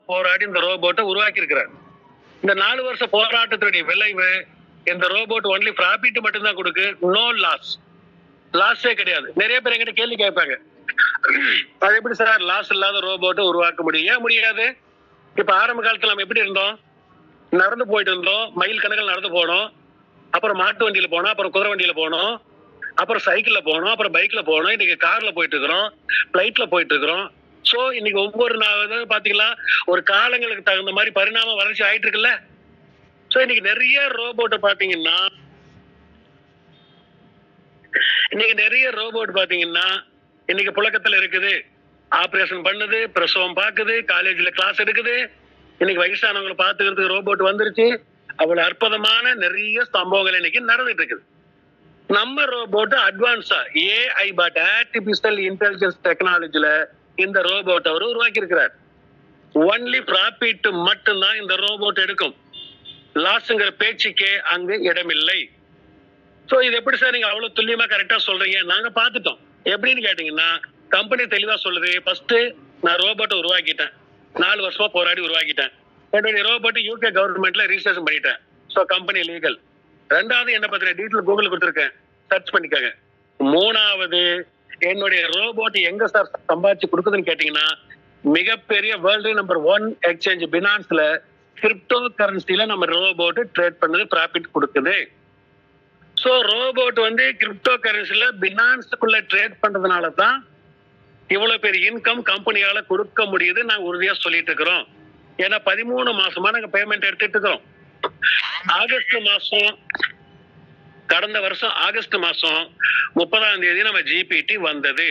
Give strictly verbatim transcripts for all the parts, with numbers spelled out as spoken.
போராடி இந்த ரோபோட்டை உருவாக்கி இருக்கிறார். இந்த நாலு வருஷ போராட்டத்தினுடைய விளைவு இந்த ரோபோட் ஒன்லி ப்ராஃபிட் மட்டும்தான் கொடுக்கு, நோ லாஸ். லாஸே கிடையாது. நிறைய பேர் என்கிட்ட கேள்வி கேட்பாங்க, அது எப்படி சார் லாஸ் இல்லாத ரோபோட்டை உருவாக்க முடியும்? ஏன் முடியாது? இப்ப ஆரம்ப காலத்துல நம்ம எப்படி இருந்தோம்? நடந்து போயிட்டு இருந்தோம், மைல் கணக்கில் நடந்து போனோம், அப்புறம் மாட்டு வண்டியில போனோம், அப்புறம் குதிரை வண்டியில போனோம், அப்புறம் சைக்கிள்ல போனோம், அப்புறம் பைக்ல போனோம், இன்னைக்கு கார்ல போயிட்டு இருக்கிறோம், பிளைட்ல போயிட்டு இருக்கிறோம். சோ இன்னைக்கு ஒவ்வொரு நாள் பாத்தீங்களா ஒரு காலங்களுக்கு தகுந்த மாதிரி பரிணாம வளர்ச்சி ஆயிட்டு இருக்குல்ல. சோ இன்னைக்கு நிறைய ரோபோட் பாத்தீங்கன்னா இன்னைக்கு நிறைய ரோபோட் பாத்தீங்கன்னா இன்னைக்கு புழக்கத்துல இருக்குது. ஆபரேஷன் பண்ணுது, பிரசவம் பாக்குது, காலேஜ்ல கிளாஸ் எடுக்குது. இன்னைக்கு வயசானவங்களை பாத்துக்கிறதுக்கு ரோபோட் வந்துருச்சு. அவ்வளவு அற்புதமான நிறைய சம்பவங்கள் இன்னைக்கு நடந்துட்டு இருக்குது. நம்ம ரோபோட் அட்வான்ஸா ஏஐ பட் ஆர்டிபிஷியல் இன்டெலிஜென்ஸ் டெக்னாலஜில இந்த ரோபோட் அவர் உருவாக்கி இருக்கிறார். ஒன்லி ப்ராஃபிட் மட்டும்தான் இந்த ரோபோட் எடுக்கும். லாஸ்ங்கிற பேச்சுக்கே அங்கு இடமில்லை. சோ இது எப்படி சார் நீங்க அவ்வளவு துல்லியமா கரெக்டா சொல்றீங்க? நாங்க பாத்துட்டோம். எப்படின்னு கேட்டீங்கன்னா கம்பெனி தெளிவா சொல்லுது, ஃபர்ஸ்ட் நான் ரோபோட்டை உருவாக்கிட்டேன், நாலு வருஷமா போராடி உருவாக்கிட்டேன். என்னுடைய ரோபோட் யூகே கவர்மெண்ட்ல ரிஜிஸ்ட்ரேஷன் பண்ணிட்டேன். So company legal. ரெண்டாவது என்ன பத்தின டீட்டெயில் கூகுள் கொடுத்துருக்கேன், சர்ச் பண்ணிக்கோங்க. மூணாவது என்னுடைய ரோபோட் எங்க சார் சம்பாதிச்சு கொடுக்குதுன்னு கேட்டீங்கன்னா மிகப்பெரிய வேர்ல்டு நம்பர் ஒன் எக்ஸ்சேஞ்ச் பினான்ஸ்ல கிரிப்டோ கரன்சில நம்ம ரோபோட் ட்ரேட் பண்ணது ப்ராஃபிட் கொடுக்குது. சோ ரோபோட் வந்து கிரிப்டோ கரன்சில பினான்ஸுக்குள்ள ட்ரேட் பண்றதுனால தான் இவ்வளவு பெரிய இன்கம் கம்பெனியால கொடுக்க முடியுது. நாங்க உறுதியா சொல்லிட்டு இருக்கிறோம். ஏன்னா பதிமூணு மாசமா நாங்க பேமெண்ட் எடுத்துட்டு இருக்கிறோம். ஆகஸ்ட் மாசம் கடந்த வருஷம் ஆகஸ்ட் மாசம் முப்பதாம் தேதி நம்ம ஜிபிடி வந்தது.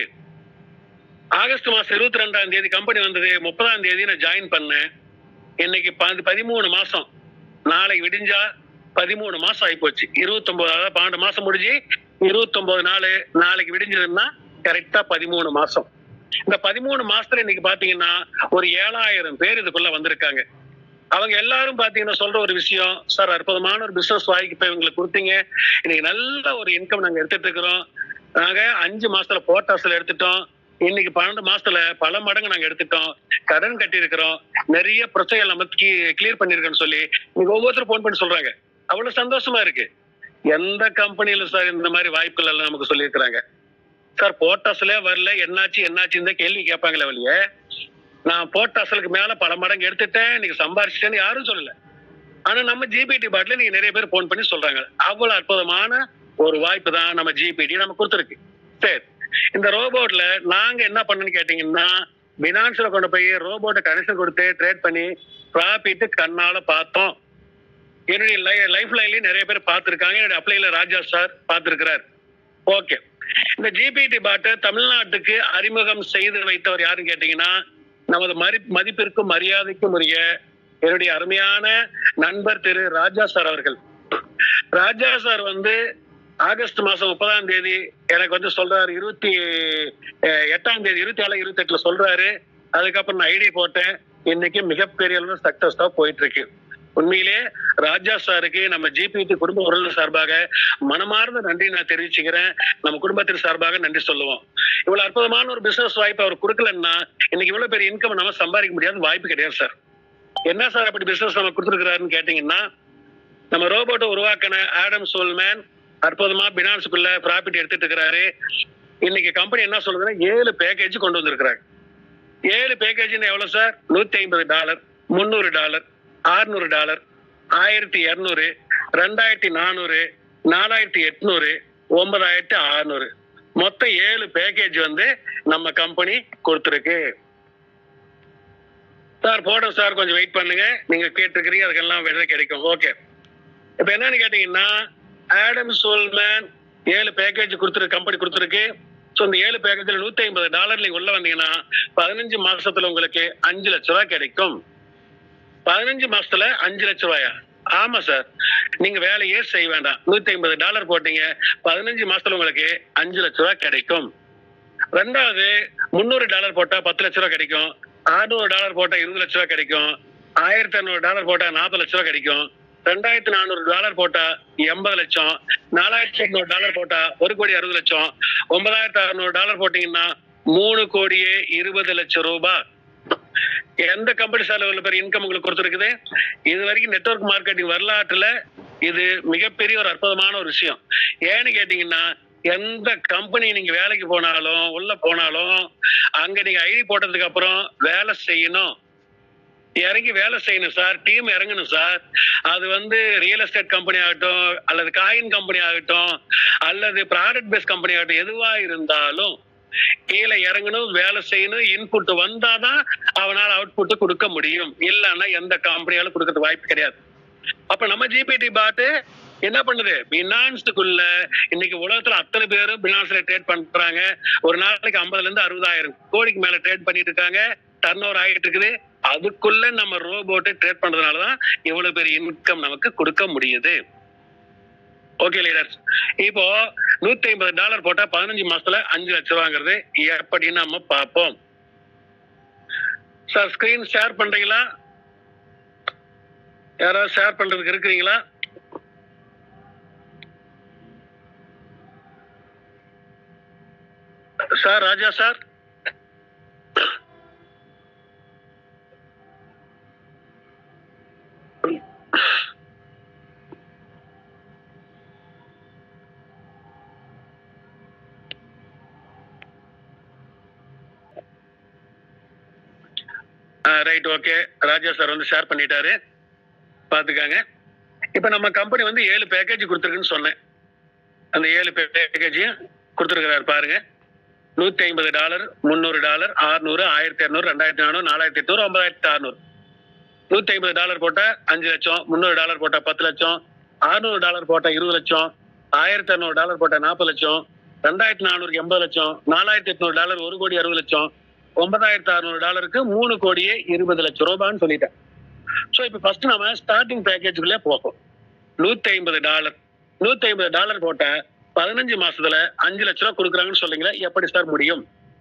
ஆகஸ்ட் மாசம் இருபத்தி ரெண்டாம் தேதி கம்பெனி வந்தது. முப்பதாம் தேதி நான் ஜாயின் பண்ணேன். இன்னைக்கு பதிமூணு மாசம், நாளைக்கு விடிஞ்சா பதிமூணு மாசம் ஆகி போச்சு. இருபத்தி ஒன்பது அதாவது பன்னெண்டு மாசம் முடிஞ்சு இருபத்தி ஒன்பது நாலு நாளைக்கு விடிஞ்சதுன்னா கரெக்டா பதிமூணு மாசம். இந்த பதிமூணு மாசத்துல இன்னைக்கு பாத்தீங்கன்னா ஒரு ஏழாயிரம் பேர் இதுக்குள்ள வந்திருக்காங்க. அவங்க எல்லாரும் பாத்தீங்கன்னா சொல்ற ஒரு விஷயம், சார் அற்புதமான ஒரு பிசினஸ் வாய்ப்பு இப்ப இவங்களுக்கு கொடுத்தீங்க, இன்னைக்கு நல்ல ஒரு இன்கம் நாங்க எடுத்துட்டு இருக்கிறோம். நாங்க அஞ்சு மாசத்துல போட்டாஸ்ல எடுத்துட்டோம், இன்னைக்கு பன்னெண்டு மாசத்துல பல மடங்கு நாங்க எடுத்துட்டோம், கடன் கட்டி இருக்கிறோம், நிறைய பிரச்சனைகள் நம்ம கிளியர் பண்ணிருக்கோம்னு சொல்லி இன்னைக்கு ஒவ்வொருத்தரும் போன் பண்ணி சொல்றாங்க. அவ்வளவு சந்தோஷமா இருக்கு. எந்த கம்பெனியில சார் இந்த மாதிரி வாய்ப்புகள் எல்லாம் நமக்கு சொல்லியிருக்கிறாங்க? சார் போட்டாஸ்ல வரல, என்னாச்சு என்னாச்சு இந்த கேள்வி கேட்பாங்களே வழிய, நான் போட்டாசலுக்கு மேல பல மடங்கு எடுத்துட்டேன், இன்னைக்கு சம்பாரிச்சிட்டேன்னு யாரும் சொல்லல. ஆனா நம்ம ஜிபிடி பாட்ல நீங்க நிறைய பேர் போன் பண்ணி சொல்றாங்க. அவ்வளவு அற்புதமான ஒரு வாய்ப்பு தான் நம்ம ஜிபிடி நம்ம கொடுத்துருக்கு. சரி, இந்த ரோபோட்ல நாங்க என்ன பண்ணணும்னு கேட்டீங்கன்னா பினான்ஸ்ல கொண்டு போய் ரோபோட்டை கனெக்ஷன் கொடுத்து ட்ரேட் பண்ணி ப்ராஃபிட் கண்ணால பார்த்தோம். என்னுடைய லைஃப் லைன்லயும் நிறைய பேர் பார்த்திருக்காங்க. என்னுடைய அப்ளைல ராஜா சார் பார்த்திருக்கிறார். ஓகே, இந்த ஜிபிடி பாட்டை தமிழ்நாட்டுக்கு அறிமுகம் செய்து வைத்தவர் யாருன்னு கேட்டீங்கன்னா நமது மதி மதிப்பிற்கும் மரியாதைக்கும் உரிய என்னுடைய அருமையான நண்பர் திரு ராஜா சார் அவர்கள். ராஜா சார் வந்து ஆகஸ்ட் மாசம் முப்பதாம் தேதி எனக்கு வந்து சொல்றாரு, இருபத்தி எட்டாம் தேதி இருபத்தி ஏழு இருபத்தி எட்டுல சொல்றாரு. அதுக்கப்புறம் நான் ஐடி போட்டேன். இன்னைக்கு மிகப்பெரிய அளவு சக்சஸ்டா போயிட்டு இருக்கு. உண்மையிலே ராஜா சாருக்கு நம்ம ஜிபிடி குடும்ப உறவுகள் சார்பாக மனமார்ந்த நன்றி நான் தெரிவிச்சுக்கிறேன். நம்ம குடும்பத்தின் சார்பாக நன்றி சொல்லுவோம். இவ்வளவு அற்புதமான ஒரு பிசினஸ் வாய்ப்பு அவர் கொடுக்கலன்னா இன்னைக்கு இவ்வளவு பெரிய இன்கம் நம்ம சம்பாதிக்க முடியாத வாய்ப்பு கிடையாது சார். என்ன சார் அப்படி பிசினஸ் நம்ம கொடுத்துருக்கிறாருன்னு கேட்டீங்கன்னா நம்ம ரோபோட்டை உருவாக்கின ஆடம் சோல்மேன் அற்புதமா பினான்ஸுக்குள்ள ப்ராஃபிட் எடுத்துட்டு இருக்கிறாரு. இன்னைக்கு கம்பெனி என்ன சொல்லுதுன்னா ஏழு பேக்கேஜ் கொண்டு வந்திருக்கிறாங்க. ஏழு பேக்கேஜ்னு எவ்வளவு சார்? நூத்தி ஐம்பது டாலர், முன்னூறு டாலர், ஆறுநூறு டாலர், ஆயிரத்தி இருநூறு, ரெண்டாயிரத்தி நானூறு, நாலாயிரத்தி எட்நூறு, ஒன்பதாயிரத்தி அறுநூறு, மொத்தம் ஏழு பேக்கேஜ் வந்து நம்ம கம்பெனி கொடுத்துருக்கு. சார் போடுறோம் சார், கொஞ்சம் வெயிட் பண்ணுங்க, நீங்க கேட்டிருக்கிறீங்க, அதுக்கெல்லாம் விட கிடைக்கும். ஓகே, இப்ப என்னன்னு கேட்டீங்கன்னா ஆடம் சோல்மேன் ஏழு பேக்கேஜ் கொடுத்துருக்கு, கம்பெனி கொடுத்துருக்கு. ஸோ இந்த ஏழு பேக்கேஜ்ல நூத்தி ஐம்பது டாலர் நீங்க உள்ள வந்தீங்கன்னா பதினஞ்சு மாசத்துல உங்களுக்கு அஞ்சு லட்ச ரூபாய் கிடைக்கும். பதினஞ்சு மாசத்துல அஞ்சு லட்சம் ரூபாயா? ஆமா சார், நீங்க வேலையே செய்ய வேண்டாம். நூத்தி ஐம்பது டாலர் போட்டீங்க, பதினஞ்சு மாசத்துல உங்களுக்கு அஞ்சு லட்ச ரூபாய் கிடைக்கும். ரெண்டாவது முன்னூறு டாலர் போட்டா பத்து லட்ச ரூபாய் கிடைக்கும். அறுநூறு டாலர் போட்டா இருபது லட்ச ரூபாய் கிடைக்கும். ஆயிரத்தி அறுநூறு டாலர் போட்டா நாற்பது லட்ச ரூபாய் கிடைக்கும். ரெண்டாயிரத்தி நானூறு டாலர் போட்டா எண்பது லட்சம். நாலாயிரத்தி எட்நூறு டாலர் போட்டா ஒரு கோடி அறுபது லட்சம். ஒன்பதாயிரத்தி அறுநூறு டாலர் போட்டீங்கன்னா மூணு கோடியே இருபது லட்சம் ரூபாய். எந்த கம்பெனி சார் இவ்வளவு பெரிய இன்கம் உங்களுக்கு கொடுத்துருக்குது? இது வரைக்கும் நெட்வொர்க் மார்க்கெட்டிங் வரலாற்றுல இது மிகப்பெரிய ஒரு அற்புதமான ஒரு விஷயம். ஏன்னு கேட்டீங்கன்னா, எந்த கம்பெனி நீங்க வேலைக்கு போனாலும் உள்ள போனாலும் அங்க நீங்க ஐடி போட்டதுக்கு அப்புறம் வேலை செய்யணும், இறங்கி வேலை செய்யணும் சார், டீம் இறங்கணும் சார். அது வந்து ரியல் எஸ்டேட் கம்பெனி ஆகட்டும், அல்லது காயின் கம்பெனி ஆகட்டும், அல்லது ப்ராடக்ட் பேஸ் கம்பெனி ஆகட்டும், எதுவா இருந்தாலும் கீழே இறங்கணும், வேலை செய்யணும். இன்புட் வந்தாதான் அவனால் அவுட்புட் கொடுக்க முடியும், இல்லைன்னா எந்த கம்பெனியாலும் கொடுக்கறதுக்கு வாய்ப்பு கிடையாது. அப்ப நம்ம ஜிபிடி பாட்டு என்ன பண்ணுது? பினான்ஸுக்குள்ள இன்னைக்கு உலகத்துல அத்தனை பேரும் பினான்ஸ்ல ட்ரேட் பண்றாங்க. ஒரு நாளைக்கு ஐம்பதுல இருந்து அறுபதாயிரம் கோடிக்கு மேல ட்ரேட் பண்ணிட்டு இருக்காங்க, டர்ன் ஓவர் ஆகிட்டு இருக்குது. அதுக்குள்ள நம்ம ரோபோட்டை ட்ரேட் பண்றதுனாலதான் இவ்வளவு பெரிய இன்கம் நமக்கு கொடுக்க முடியுது. ஓகே லீடர்ஸ், இப்போ நூத்தி ஐம்பது டாலர் போட்டா பதினஞ்சு மாசத்துல அஞ்சு லட்சம் ரூபாங்கிறது எப்படின்னு நம்ம பார்ப்போம். சார் ஸ்கிரீன் ஷேர் பண்றீங்களா? யாராவது ஷேர் பண்றதுக்கு இருக்கிறீங்களா? Sir Raja sir, right, okay. Raja sir வந்து ஷேர் பண்ணிட்டாரு, பாத்துக்காங்க. இப்ப நம்ம கம்பெனி வந்து ஏழு பேக்கேஜ் கொடுத்துருக்குன்னு சொன்னேன். அந்த ஏழு பேக்கேஜையும் கொடுத்துருக்கிறாரு பாருங்க. நூத்தி ஐம்பது டாலர், முந்நூறு டாலர், ஆறுநூறு, ஆயிரத்தி இரநூறு, ரெண்டாயிரத்தி நானூறு, நாலாயிரத்தி எட்நூறு, ஒன்பதாயிரத்தி அறுநூறு. நூத்தி ஐம்பது டாலர் போட்டா அஞ்சு லட்சம், முந்நூறு டாலர் போட்டா பத்து லட்சம், அறுநூறு டாலர் போட்டா இருபது லட்சம், ஆயிரத்தி அறுநூறு டாலர் போட்டா நாற்பது லட்சம், ரெண்டாயிரத்தி நானூறு எண்பது லட்சம், நாலாயிரத்தி எட்நூறு டாலர் ஒரு கோடி அறுபது லட்சம், ஒன்பதாயிரத்தி அறுநூறு டாலருக்கு மூணு கோடியே இருபது லட்சம் ரூபான்னு சொல்லிட்டேன். சோ இப்ப ஃபர்ஸ்ட் நம்ம ஸ்டார்டிங் பேக்கேஜுக்குள்ளே போகும். நூத்தி ஐம்பது டாலர் நூத்தி ஐம்பது டாலர் போட்ட பதினஞ்சு மாசத்துல அஞ்சு லட்சம் ரூபாய் கொடுக்குறாங்கன்னு சொல்றீங்களா? எப்படி சார் முடியும்?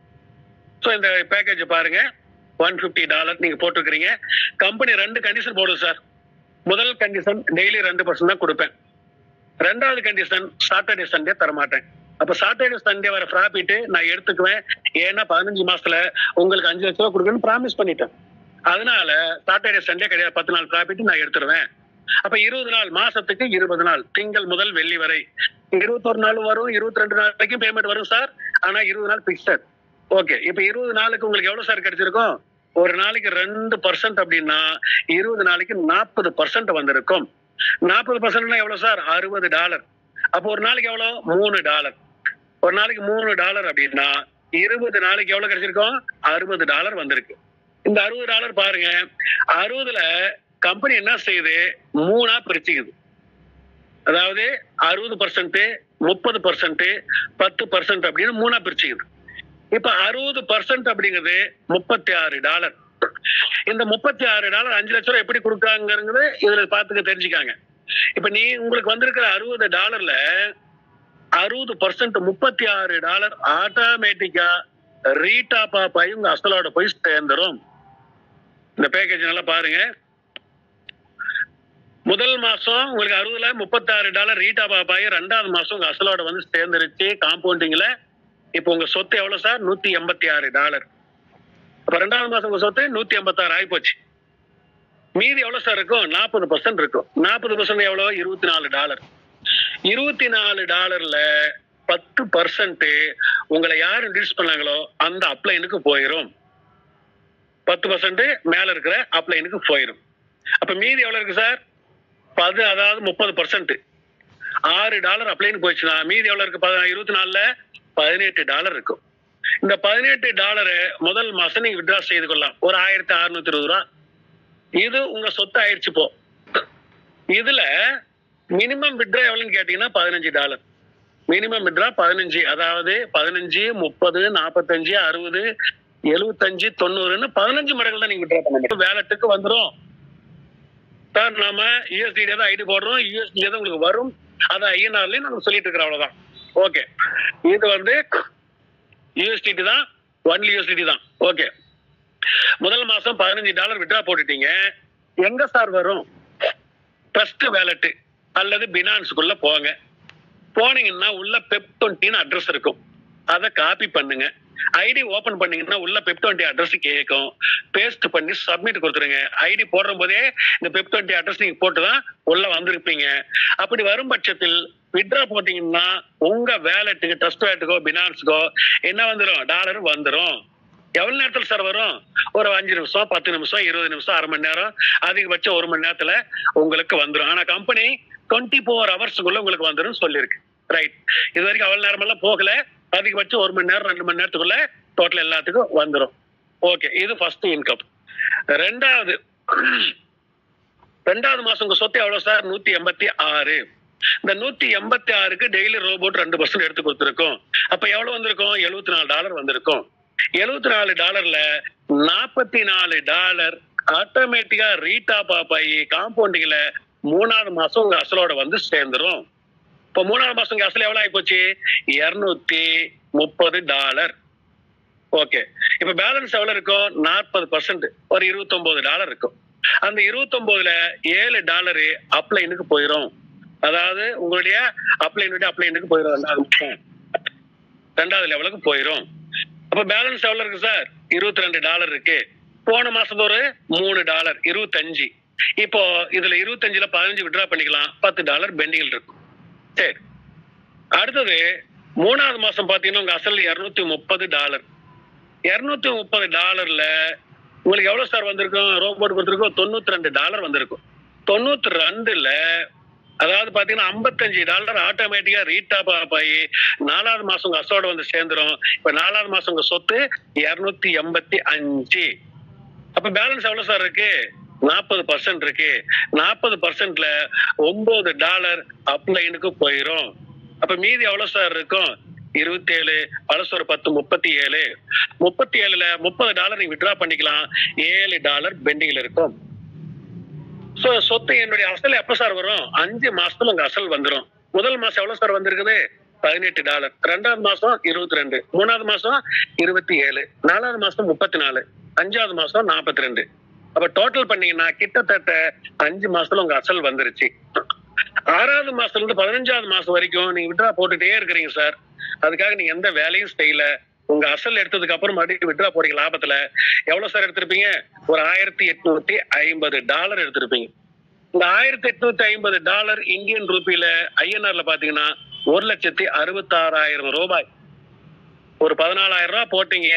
சோ இந்த பேக்கேஜ் பாருங்க, ஒன் பிப்டி டாலர் நீங்க போட்டுருக்கீங்க. கம்பெனி ரெண்டு கண்டிஷன் போடுது சார். முதல் கண்டிஷன் டெய்லி ரெண்டு பர்சன்ட் தான் கொடுப்பேன். ரெண்டாவது கண்டிஷன் சாட்டர்டே சண்டே தரமாட்டேன். அப்ப சாட்டர்டே சண்டே வர ப்ராஃபிட் நான் எடுத்துக்குவேன். ஏன்னா பதினஞ்சு மாசத்துல உங்களுக்கு அஞ்சு லட்சம் ரூபாய் கொடுக்கணும்னு ப்ராமிஸ் பண்ணிட்டேன். அதனால சாட்டர்டே சண்டே கிடையாது, பத்து நாள் ப்ராஃபிட் நான் எடுத்துருவேன். அப்ப இருபது நாள், மாசத்துக்கு இருபது நாள், திங்கள் முதல் வெள்ளி வரை இருபத்தொரு நாள் வரும், இருபத்தி ரெண்டு நாள் வரைக்கும் பேமெண்ட் வரும் சார். ஆனா இருபது நாள் பிக்சட். ஓகே, இப்ப இருபது நாளுக்கு உங்களுக்கு எவ்வளவு சார் கிடைச்சிருக்கும்? ஒரு நாளைக்கு ரெண்டு பர்சன்ட் அப்படின்னா இருபது நாளைக்கு நாற்பது பர்சன்ட் வந்திருக்கும். நாற்பது பர்சன்ட்னா எவ்வளவு சார்? அறுபது டாலர். அப்போ ஒரு நாளைக்கு எவ்வளவு? மூணு டாலர். ஒரு நாளைக்கு மூணு டாலர் அப்படின்னா இருபது நாளைக்கு எவ்வளவு கிடைச்சிருக்கும்? அறுபது டாலர் வந்திருக்கு. இந்த அறுபது டாலர் பாருங்க, அறுபதுல கம்பெனி என்ன செய்யுது? மூணா பிரிச்சுக்குது. அதாவது அறுபது பர்சன்ட், முப்பது பர்சன்ட், பத்து பர்சன்ட் அப்படின்னு மூணா பிரிச்சுக்குது. இப்ப அறுபது பர்சன்ட் அப்படிங்கிறது முப்பத்தி ஆறு டாலர். இந்த முப்பத்தி ஆறு டாலர் அஞ்சு லட்சம் ரூபாய் எப்படி கொடுக்குறாங்கிறது இதுல பாத்துக்க தெரிஞ்சுக்காங்க. இப்ப நீ உங்களுக்கு வந்திருக்கிற அறுபது டாலர்ல அறுபது பர்சன்ட் முப்பத்தி ஆறு டாலர் ஆட்டோமேட்டிக்கா ரீடாப் ஆப் ஆகி உங்க அசலோட போய் சேர்ந்துரும். இந்த பேக்கேஜ் நல்லா பாருங்க. முதல் மாசம் உங்களுக்கு அறுபதுல முப்பத்தி ஆறு டாலர் ரீடாப் ஆப் ஆகி ரெண்டாவது மாசம் உங்க அசலோட வந்து சேர்ந்துருச்சு காம்பவுண்டிங்ல. இப்ப உங்க சொத்து எவ்வளவு சார்? நூத்தி எண்பத்தி ஆறு டாலர். அப்ப ரெண்டாவது மாசம் உங்க சொத்து நூத்தி எண்பத்தி ஆறு ஆகி போச்சு. மீதி எவ்வளவு சார் இருக்கும்? நாற்பது பர்சன்ட் இருக்கும். நாற்பது பர்சன்ட் எவ்வளவு? இருபத்தி நாலு டாலர். இருபத்தி நாலு டாலர்ல பத்து பர்சன்ட் உங்களை யார் இன்ட்ரடியூஸ் பண்ணாங்களோ அந்த அப்ளைனுக்கு போயிரும். பத்து பர்சன்ட் மேல இருக்கிற அப்ளைனுக்கு போயிரும். அப்ப மீதி எவ்வளவு இருக்கு சார்? பது, அதாவது முப்பது பர்சன்ட். ஆறு டாலர் அப்ளைன் போயிடுச்சுன்னா மீதி எவ்வளவு இருக்கு? இருபத்தி நாலுல பதினெட்டு டாலர் இருக்கும். இந்த பதினெட்டு டாலரை முதல் மாசம் நீங்க வித்ட்ரா செய்து கொள்ளலாம். ஒரு ஆயிரத்தி அறுநூத்தி இருபது ரூபா. இது உங்க சொத்து ஆயிடுச்சு. போ இதுல மினிமம் வித்ட்ரா எவ்வளவுன்னு கேட்டீங்கன்னா பதினஞ்சு டாலர். மினிமம் வித்ட்ரா பதினஞ்சு. அதாவது பதினஞ்சு, முப்பது, நாற்பத்தஞ்சு, அறுபது, எழுபத்தஞ்சு, தொண்ணூறுன்னு பதினஞ்சு மடங்கு தான் நீங்க வித்ட்ரா பண்ண முடியும். வேலட்டுக்கு வந்துடும் சார். நாம யூஎஸ்டி தான் ஐடி போடுறோம், யூஎஸ்டி தான் உங்களுக்கு வரும். அது ஐஎன்ஆர்லயும் நாங்க சொல்லிட்டு இருக்கிறோம், அவ்வளவுதான். ஓகே, இது வந்து யூஎஸ்டி தான், ஒன்லி யூஎஸ்டி தான். ஓகே, முதல் மாசம் பதினஞ்சு டாலர் வித்ட்ரா போட்டுட்டீங்க. எங்க சார் வரும்? ட்ரஸ்ட் வேலட் அல்லது பினான்ஸுக்குள்ள போங்க. போனீங்கன்னா உள்ள பெப் டுவெண்ட்டின்னு அட்ரஸ் இருக்கும். அதை காப்பி பண்ணுங்க. ஐடி ஓபன் பண்ணீங்கன்னா உள்ள பெப் டுவெண்ட்டி அட்ரஸ் கேட்கும். பேஸ்ட் பண்ணி சப்மிட் கொடுத்துருங்க. ஐடி போடுற போதே இந்த பெப் டுவெண்ட்டி அட்ரஸ் நீங்க போட்டுதான் உள்ள வந்திருப்பீங்க. அப்படி வரும் பட்சத்தில் வித்ரா போட்டீங்கன்னா உங்க வேலெட்டுக்கு, ட்ரஸ்ட் வேலெட்டுக்கோ, பினான்ஸுக்கோ என்ன வந்துடும்? டாலர் வந்துடும். எவ்வளவு நேரத்துல சார் வரும்? ஒரு அஞ்சு நிமிஷம், பத்து நிமிஷம், இருபது நிமிஷம், அரை மணி நேரம், அதிகபட்சம் ஒரு மணி நேரத்துல உங்களுக்கு வந்துடும். ஆனா கம்பெனி டுவெண்ட்டி ஃபோர் ஹவர்ஸுக்குள்ள உங்களுக்கு வந்துடும் சொல்லியிருக்கு. ரைட். இது வரைக்கும் அவ்வளவு நேரம் எல்லாம் போகல. அதிகபட்சம் ஒரு மணி நேரம், ரெண்டு மணி நேரத்துக்குள்ள டோட்டல் எல்லாத்துக்கும் வந்துடும். ஓகே, இது ஃபர்ஸ்ட் இன்கம். ரெண்டாவது ரெண்டாவது மாசம் உங்க சொத்து எவ்வளவு சார்? நூத்தி எண்பத்தி ஆறு. இந்த நூத்தி எண்பத்தி ஆறுக்கு டெய்லி ரோபோட் ரெண்டு பர்சன்ட் எடுத்து கொடுத்துருக்கோம். அப்ப எவ்வளவு வந்திருக்கும்? எழுபத்தி நாலு டாலர் வந்திருக்கும். எழுபத்தி நாலு டாலர்ல நாற்பத்தி நாலு டாலர் ஆட்டோமேட்டிக்கா ரீடாப் ஆகி காம்பவுண்டிங்ல மூணாவது மாசம் உங்க அசலோட வந்து சேர்ந்துரும். இப்ப மூணாவது மாசம் உங்க அசல் எவ்வளவு ஆகி போச்சு? இருநூத்தி முப்பது டாலர். ஓகே, இப்ப பேலன்ஸ் எவ்வளவு இருக்கும்? நாற்பது பர்சன்ட், ஒரு இருபத்தி ஒன்பது டாலர் இருக்கும். அந்த இருபத்தி ஒன்பதுல ஏழு டாலரு அப்ளைனுக்கு போயிரும். அதாவது உங்களுடைய அப்ளைனுடைய அப்ளைனுக்கு போயிடும். ரெண்டாவது ரெண்டாவது லெவலுக்கு போயிரும். அப்ப பேலன்ஸ் எவ்வளவு இருக்கு சார்? இருபத்தி ரெண்டு டாலர் இருக்கு. போன மாசத்து ஒரு மூணு டாலர், இருபத்தஞ்சு. இப்போ இதுல இருபத்தஞ்சுல பதினஞ்சு விட்ரா பண்ணிக்கலாம். பத்து டாலர் பெண்டிங் இருக்கும். சரி, அடுத்தது மூணாவது மாசம் பாத்தீங்கன்னா உங்க அசல் இருநூத்தி முப்பது டாலர். இருநூத்தி முப்பது டாலர்ல உங்களுக்கு எவ்வளவு சார் வந்திருக்கும்? ரோபோட் கொடுத்துருக்கோம் தொண்ணூத்தி ரெண்டு டாலர் வந்திருக்கும். தொண்ணூத்தி ரெண்டுல அதாவது பாத்தீங்கன்னா ஐம்பத்தஞ்சு டாலர் ஆட்டோமேட்டிக்கா ரீடாப் ஆகி நாலாவது மாசம் உங்க அசோட வந்து சேர்ந்துரும். இப்ப நாலாவது மாசம் உங்க சொத்து இருநூத்தி எண்பத்தி அஞ்சு. அப்ப பேலன்ஸ் எவ்வளவு சார் இருக்கு? நாற்பது பர்சன்ட் இருக்கு. நாற்பது பர்சன்ட்ல ஒன்பது டாலர் அப்ளைனுக்கு போயிரும். அப்ப மீதி எவ்வளவு சார் இருக்கும்? இருபத்தி ஏழு பழசு ஒரு பத்து, முப்பத்தி ஏழு. முப்பத்தி ஏழுல முப்பது டாலர் நீங்க வித்ரா பண்ணிக்கலாம். ஏழு டாலர் பெண்டிங்ல இருக்கும். சோ சொத்து என்னுடைய அசல் எப்ப சார் வரும்? அஞ்சு மாசத்துல உங்க அசல் வந்துடும். முதல் மாசம் எவ்வளவு சார் வந்திருக்குது? பதினெட்டு டாலர். ரெண்டாவது மாசம் இருபத்தி ரெண்டு, மூணாவது மாசம் இருபத்தி ஏழு, நாலாவது மாசம் முப்பத்தி நாலு, அஞ்சாவது மாசம் நாற்பத்தி ரெண்டு. அப்ப டோட்டல் பண்ணீங்கன்னா கிட்டத்தட்ட அஞ்சு மாசத்துல உங்க அசல் வந்துருச்சு. ஆறாவது மாசத்துல இருந்து பதினஞ்சாவது மாசம் வரைக்கும் நீங்க விட்ரா போட்டுட்டே இருக்கிறீங்க சார். அதுக்காக நீங்க எந்த வேலையும் செய்யல. உங்க அசல் எடுத்ததுக்கு அப்புறம் மறுபடியும் விட்ரா போடுங்க. லாபத்துல எவ்வளவு சார் எடுத்திருப்பீங்க? ஒரு ஆயிரத்தி எட்நூத்தி ஐம்பது டாலர் எடுத்திருப்பீங்க. இந்த ஆயிரத்தி எட்நூத்தி ஐம்பது டாலர் இந்தியன் ரூபியில ஐஎன்ஆர்ல பாத்தீங்கன்னா ஒரு லட்சத்தி அறுபத்தி ஆறாயிரம் ரூபாய். ஒரு பதினாலாயிரம் ரூபாய் போட்டீங்க,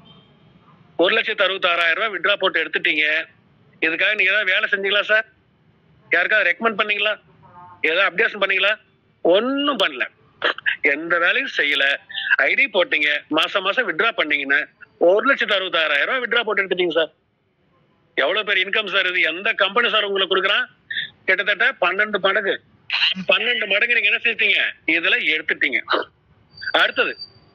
ஒரு லட்சத்தி அறுபத்தி ஆறாயிரம் ரூபாய் விட்ரா போட்டு எடுத்துட்டீங்க. இதுக்காக நீங்க ஏதாவது வேலை செஞ்சீங்களா சார்? யாருக்காவது ரெக்கமெண்ட் பண்ணீங்களா? ஏதாவது அப்டேஷன் பண்ணீங்களா? ஒன்னும் பண்ணல. எந்த வேலையும் செய்யல. ஐடி போட்டீங்க, மாசம் மாசம் விட்ரா பண்ணீங்கன்னா ஒரு லட்சத்தி அறுபத்தி ஆறாயிரம் ரூபாய் விட்ரா போட்டு எடுத்துட்டீங்க சார். எவ்வளவு பேர் இன்கம் சார் இது? எந்த கம்பெனி சார் உங்களுக்கு கொடுக்குறான்? கிட்டத்தட்ட பன்னெண்டு மடங்கு பன்னெண்டு மடங்கு நீங்க என்ன செஞ்சீங்க? இதுல எடுத்துட்டீங்க. அடுத்தது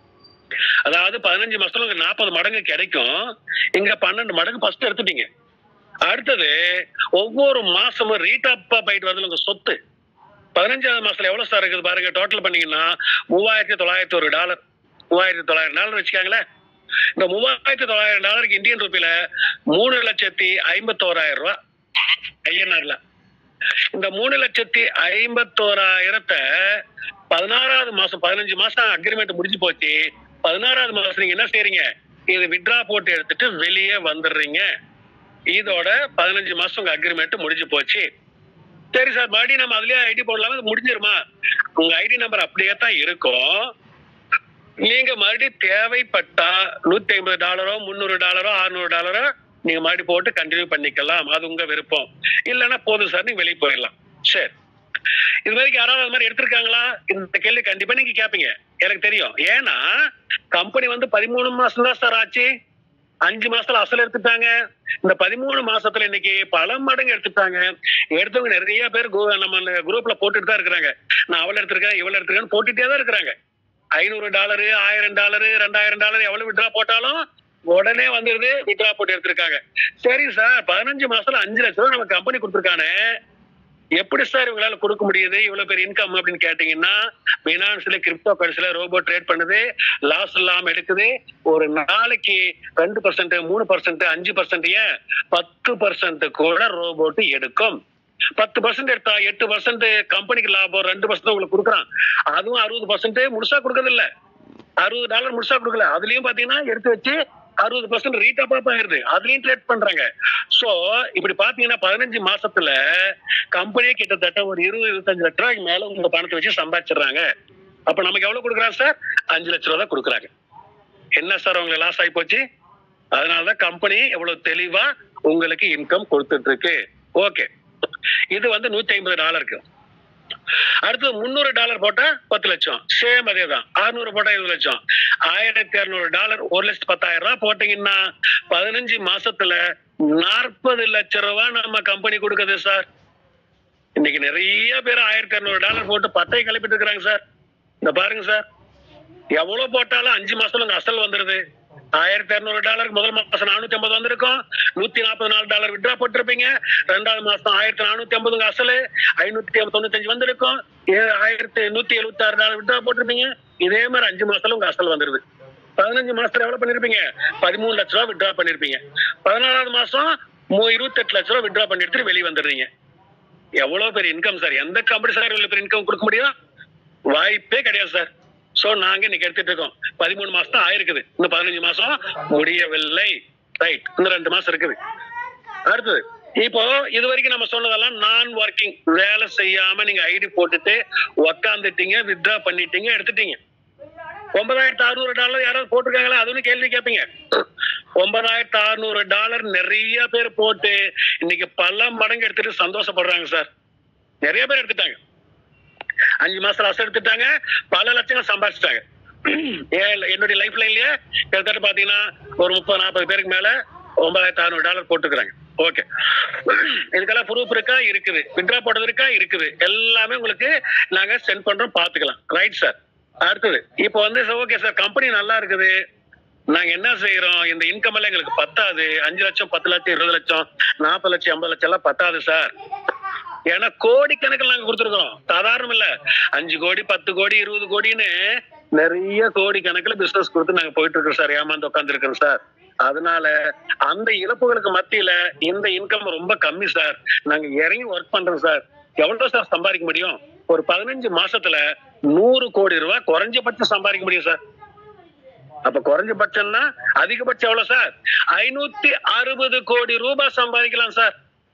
அதாவது பதினஞ்சு மாசத்துல நாற்பது மடங்கு கிடைக்கும். இங்க பன்னெண்டு மடங்கு ஃபர்ஸ்ட் எடுத்துட்டீங்க. அடுத்தது ஒவ்வொரு மாசமும் ரீடாப் போயிட்டு வருது உங்க சொத்து. பதினஞ்சாவது மாசத்துல எவ்வளவு சார் இருக்குது பாருங்க. டோட்டல் பண்ணீங்கன்னா மூவாயிரத்தி தொள்ளாயிரத்தி ஒரு டாலர், மூவாயிரத்தி தொள்ளாயிரம் டாலர் வச்சுக்காங்களேன். இந்த மூவாயிரத்தி தொள்ளாயிரம் டாலருக்கு இந்தியன் ரூபியில மூணு லட்சத்தி ஐம்பத்தோராயிரம் ரூபாய் ஐஎன்ஆர்ல. இந்த மூணு லட்சத்தி ஐம்பத்தோராயிரத்தை பதினாறாவது மாசம் பதினஞ்சு மாசம் அக்ரிமெண்ட் முடிஞ்சு போச்சு. பதினாறாவது மாசம் நீங்க என்ன செய்றீங்க? இது விட்ரா போட்டு எடுத்துட்டு வெளியே வந்துடுறீங்க. இதோட பதினஞ்சு மாசம் உங்க அக்ரிமெண்ட் முடிஞ்சு போச்சு. சரி சார், மறுபடியும் நம்ம அதுலயே ஐடி போடலாமா? முடிஞ்சிருமா? உங்க ஐடி நம்பர் அப்படியே தான் இருக்கும். நீங்க மறுபடியும் தேவைப்பட்டா நூத்தி ஐம்பது டாலரோ, முன்னூறு டாலரோ, அறுநூறு டாலரோ நீங்க மறுபடியும் போட்டு கண்டினியூ பண்ணிக்கலாம். அது உங்க விருப்பம். இல்லைன்னா போதும் சார், நீங்க வெளியே போயிடலாம். சரி, இது வரைக்கும் யாராவது அது மாதிரி எடுத்திருக்காங்களா? இந்த கேள்வி கண்டிப்பா நீங்க கேட்பீங்க, எனக்கு தெரியும். ஏன்னா கம்பெனி வந்து பதிமூணு மாசம் தான் சார் ஆச்சு. அஞ்சு மாசத்துல அசல் எடுத்துட்டாங்க. இந்த பதிமூணு மாசத்துல இன்னைக்கு பல மடங்கு எடுத்துட்டாங்க. எடுத்தவங்க நிறைய பேர் நம்ம குரூப்ல போட்டுட்டு தான் இருக்கிறாங்க. நான் அவள் எடுத்திருக்கேன், இவ்வளவு எடுத்திருக்கேன்னு போட்டுட்டே தான் இருக்கிறாங்க. ஐநூறு டாலரு, ஆயிரம் டாலரு, ரெண்டாயிரம் டாலர் எவ்வளவு விட்ரா போட்டாலும் உடனே வந்துருது. விட்ரா போட்டு எடுத்திருக்காங்க. சரி சார், பதினஞ்சு மாசத்துல அஞ்சு லட்சம் ரூபாய் நம்ம கம்பெனி கொடுத்துருக்கானே, எப்படி சார் இவங்களால கொடுக்க முடியுது இவ்வளவு பெரிய இன்கம் அப்படின்னு கேட்டீங்கன்னா, பினான்ஸ்ல கிரிப்டோ கரன்சில ரோபோ ட்ரேட் பண்ணுது, லாஸ் இல்லாம எடுக்குது. ஒரு நாளைக்கு ரெண்டு பர்சன்ட், மூணு பர்சன்ட், அஞ்சு பர்சன்ட், ஏன் பத்து பர்சன்ட் கூட ரோபோட் எடுக்கும். பத்து பர்சன்ட் எடுத்தா எட்டு பர்சன்ட் கம்பெனிக்கு லாபம், ரெண்டு பர்சன்ட் உங்களுக்கு கொடுக்குறான். அதுவும் அறுபது பர்சன்ட் முழுசா கொடுக்கறது இல்ல. அறுபது டாலர் முழுசா கொடுக்கல, அதுலயும் பாத்தீங்கன்னா எடுத்து வச்சு அறுபது பர்சன்ட் ரீடாப் அப் ஆயிருது, அதுலயும் ட்ரேட் பண்றாங்க. சோ இப்படி பாத்தீங்கன்னா பதினஞ்சு மாசத்துல கம்பெனியே கிட்டத்தட்ட ஒரு இருபது இருபத்தஞ்சு லட்ச ரூபாய்க்கு மேல உங்க பணத்தை வச்சு சம்பாதிச்சிடுறாங்க. அப்ப நமக்கு எவ்வளவு கொடுக்குறாங்க சார்? அஞ்சு லட்ச ரூபா தான் கொடுக்குறாங்க. என்ன சார் உங்களுக்கு லாஸ் ஆகி போச்சு? அதனாலதான் கம்பெனி எவ்வளவு தெளிவா உங்களுக்கு இன்கம் கொடுத்துட்டு இருக்கு. ஓகே, இது வந்து நூத்தி ஐம்பது டாலருக்கு. அடுத்து முன்னூறு டாலர் போட்டா பத்து லட்சம், சேம் அதே தான். அறுநூறு போட்டா இருபது லட்சம், ஆயிரத்தி அறுநூறு டாலர் ஒரு லட்சத்தி பத்தாயிரம் ரூபாய் போட்டீங்கன்னா பதினஞ்சு மாசத்துல நாற்பது லட்சம் ரூபாய் நம்ம கம்பெனி கொடுக்குது சார். இன்னைக்கு நிறைய பேர் ஆயிரத்தி அறுநூறு டாலர் போட்டு பட்டை கிளப்பிட்டு இருக்கிறாங்க சார். இந்த பாருங்க சார், எவ்வளவு போட்டாலும் அஞ்சு மாசத்துல உங்க அசல் வந்துருது. ஆயிரத்தி அறுநூறு டாலருக்கு முதல் மாசம் நானூத்தி ஐம்பது வந்திருக்கும், நூத்தி நாற்பது நாலு டாலர் விட்ரா போட்டிருப்பீங்க. ரெண்டாவது மாசம் ஆயிரத்தி நானூத்தி ஐம்பது அசலு, ஐநூத்தி தொண்ணூத்தஞ்சு வந்திருக்கும், ஆயிரத்தி நூத்தி எழுபத்தி ஆறு டாலர் விட்ரா போட்டிருப்பீங்க. இதே மாதிரி அஞ்சு மாசத்துல உங்க அசல் வந்துருது. பதினஞ்சு மாசத்துல எவ்வளவு பண்ணிருப்பீங்க? பதிமூணு லட்ச ரூபாய் விட்ரா பண்ணிருப்பீங்க. பதினாலாவது மாசம் இருபத்தி எட்டு லட்ச ரூபாய் விட்ரா பண்ணி எடுத்துட்டு வெளியே வந்துடுறீங்க. எவ்வளவு பெரிய இன்கம் சார்! எந்த கம்பெனி சார் இவ்வளவு பெரிய இன்கம் கொடுக்க முடியும்? வாய்ப்பே கிடையாது சார். சோ நாங்க இன்னைக்கு எடுத்துட்டு இருக்கோம். பதிமூணு மாசம் தான் ஆயிருக்குது, இன்னும் பதினஞ்சு மாசம் முடியவில்லை. ரைட், இன்னும் ரெண்டு மாசம் இருக்குது. அடுத்தது, இப்போ இது வரைக்கும் நம்ம சொன்னதெல்லாம் நான் ஒர்க்கிங், வேலை செய்யாம நீங்க ஐடி போட்டுட்டு உக்காந்துட்டீங்க, வித்ட்ரா பண்ணிட்டீங்க, எடுத்துட்டீங்க. ஒன்பதாயிரத்தி அறுநூறு டாலர் யாராவது போட்டிருக்காங்களா? அதுன்னு கேள்வி கேட்பீங்க. ஒன்பதாயிரத்தி அறுநூறு டாலர் நிறைய பேர் போட்டு இன்னைக்கு பல மடங்கு எடுத்துட்டு சந்தோஷப்படுறாங்க சார். நிறைய பேர் எடுத்துட்டாங்க, அஞ்சு மாசம் அசல் எடுத்துட்டாங்க, பல லட்சங்கள் சம்பாதிச்சிட்டாங்க. என்னுடைய லைஃப் லைன்லயே கிட்டத்தட்ட பாத்தீங்கன்னா ஒரு முப்பது நாற்பது பேருக்கு மேல ஒன்பதாயிரத்தி அறுநூறு டாலர் போட்டுக்கிறாங்க. ஓகே, இதுக்கெல்லாம் ப்ரூஃப் இருக்கா? இருக்குது. வித்ட்ரா போட்டது இருக்கா? இருக்குது. எல்லாமே உங்களுக்கு நாங்க சென்ட் பண்றோம், பாத்துக்கலாம். Right sir. அடுத்தது, இப்போ வந்து ஓகே சார், கம்பெனி நல்லா இருக்குது, நாங்க என்ன செய்யறோம், இந்த இன்கம் எல்லாம் எங்களுக்கு பத்தாது, அஞ்சு லட்சம் பத்து லட்சம் இருபது லட்சம் நாற்பது லட்சம் ஐம்பது லட்சம் எல்லாம் பத்தாது சார். ஏன்னா கோடி கணக்கில் நாங்க கொடுத்துருக்கோம், சாதாரணம் இல்ல. அஞ்சு கோடி பத்து கோடி இருபது கோடின்னு நிறைய கோடி கணக்கில் பிசினஸ் கொடுத்து நாங்க போயிட்டு இருக்கோம் சார், ஏமாந்து உட்கார்ந்து இருக்கோம் சார். அதனால அந்த இழப்புகளுக்கு மத்தியில இந்த இன்கம் ரொம்ப கம்மி சார், நாங்க இறங்கி ஒர்க் பண்றோம் சார். எவ்வளவு சார் சம்பாதிக்க முடியும்? ஒரு பதினஞ்சு மாசத்துல நூறு கோடி ரூபாய் குறைஞ்சபட்சம் சம்பாதிக்க முடியும் சார். அப்ப குறைஞ்சபட்சம்னா அதிகபட்சம் எவ்வளவு சார்? ஐநூத்தி அறுபது கோடி ரூபாய் சம்பாதிக்கலாம் சார்.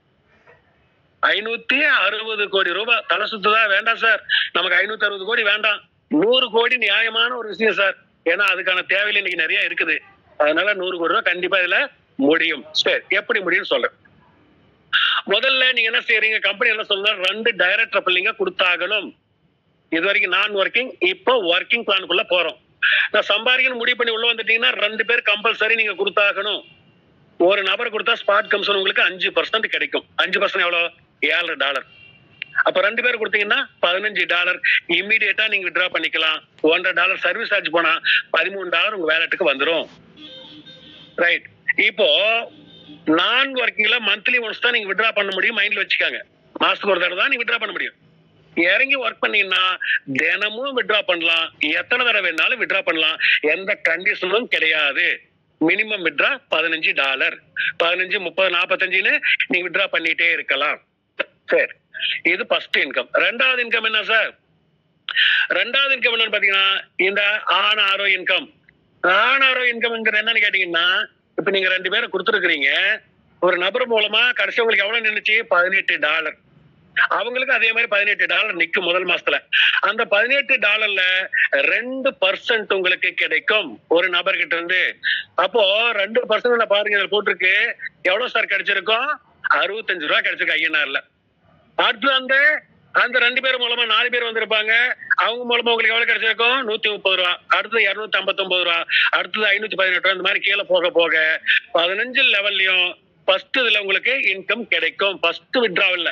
ஐநூத்தி அறுபது கோடி ரூபாய். தலை சுத்துதா? வேண்டாம் சார், நமக்கு ஐநூத்தி அறுபது கோடி வேண்டாம். நூறு கோடி நியாயமான ஒரு விஷயம் சார். ஏன்னா அதுக்கான தேவையில்லை இன்னைக்கு நிறைய இருக்குது. அதனால நூறு கோடி ரூபாய் கண்டிப்பா இதுல முடியும். சரி, எப்படி முடியும்னு சொல்றேன். முதல்ல நீங்க என்ன செய்யறீங்க? கம்பெனி என்ன சொல்ற, ரெண்டு டைரக்டர் பிள்ளைங்க கொடுத்தாகணும். இது வரைக்கும் நான் ஒர்க்கிங், இப்போ ஒர்க்கிங் பிளானுக்குள்ள போறோம். நான் சம்பாதிக்கணும் முடிவு பண்ணி உள்ள வந்துட்டீங்கன்னா ரெண்டு பேர் கம்பல்சரி நீங்க கொடுத்தாகணும். ஒரு நபர் கொடுத்தா ஸ்பாட் கமிஷன் உங்களுக்கு அஞ்சு பர்சன்ட் கிடைக்கும். அஞ்சு பர்சன்ட் எவ்வளவு? ஏழு டாலர். அப்ப ரெண்டு பேர் கொடுத்தீங்கன்னா பதினஞ்சு டாலர் இம்மீடியட்டா நீங்க வித்ட்ரா பண்ணிக்கலாம். ஒன்றரை டாலர் சர்வீஸ் சார்ஜ் போனா பதிமூணு டாலர் உங்க வேலட்டுக்கு வந்துடும். ரைட். இப்போ நான் ஒர்க்கிங்ல மந்த்லி ஒன்ஸ் தான் நீங்க வித்ட்ரா பண்ண முடியும், மைண்ட்ல வச்சுக்காங்க. மாசத்துக்கு ஒரு தடவை தான் நீங்க வித்ட்ரா பண்ண முடியும். இறங்கி ஒர்க் பண்ணீங்கன்னா தினமும் வித்ட்ரா பண்ணலாம், எத்தனை தடவை வேணாலும் வித்ட்ரா பண்ணலாம், எந்த கண்டிஷனும் கிடையாது. மினிமம் வித்ட்ரா பதினஞ்சு டாலர், பதினஞ்சு முப்பது நாற்பத்தஞ்சுன்னு நீங்க வித்ட்ரா பண்ணிட்டே இருக்கலாம். சரி, இது ஃபர்ஸ்ட் இன்கம். ரெண்டாவது இன்கம் என்ன சார்? ரெண்டாவது இன்கம் என்னன்னு பாத்தீங்கன்னா இந்த ஆன் ஆரோ இன்கம். ஆன் ஆரோ இன்கம் என்னன்னு கேட்டீங்கன்னா, இப்ப நீங்க ரெண்டு பேரும் கொடுத்துருக்கீங்க, ஒரு நபர் மூலமா கடைசி உங்களுக்கு எவ்வளவு நின்னுச்சு? பதினெட்டு டாலர். அவங்களுக்கு அதே மாதிரி பதினெட்டு டாலர் நிக்கும் முதல் மாசத்துல. அந்த பதினெட்டு டாலர்ல ரெண்டு பர்சன்ட் உங்களுக்கு கிடைக்கும் ஒரு நபர்கிட்ட இருந்து. அப்போ ரெண்டு பர்சன்ட் பாருங்க, இதுல போட்டிருக்கு எவ்வளவு சார் கிடைச்சிருக்கும்? அறுபத்தஞ்சு ரூபாய் கிடைச்சிருக்கு ஐஎன்ஆர்ல. அடுத்து அந்த அந்த ரெண்டு பேர் மூலமா நாலு பேர் வந்திருப்பாங்க, அவங்க மூலமா உங்களுக்கு எவ்வளவு கிடைச்சிருக்கும்? நூத்தி முப்பது ரூபா. அடுத்தது இருநூத்தி ஐம்பத்தி ஒன்பது ரூபா, அடுத்தது ஐநூத்தி பதினெட்டு ரூபா. இந்த மாதிரி கீழே போக போக பதினஞ்சு லெவல்லையும் ஃபர்ஸ்ட் இதுல உங்களுக்கு இன்கம் கிடைக்கும், ஃபர்ஸ்ட் வித்ட்ராவல்ல.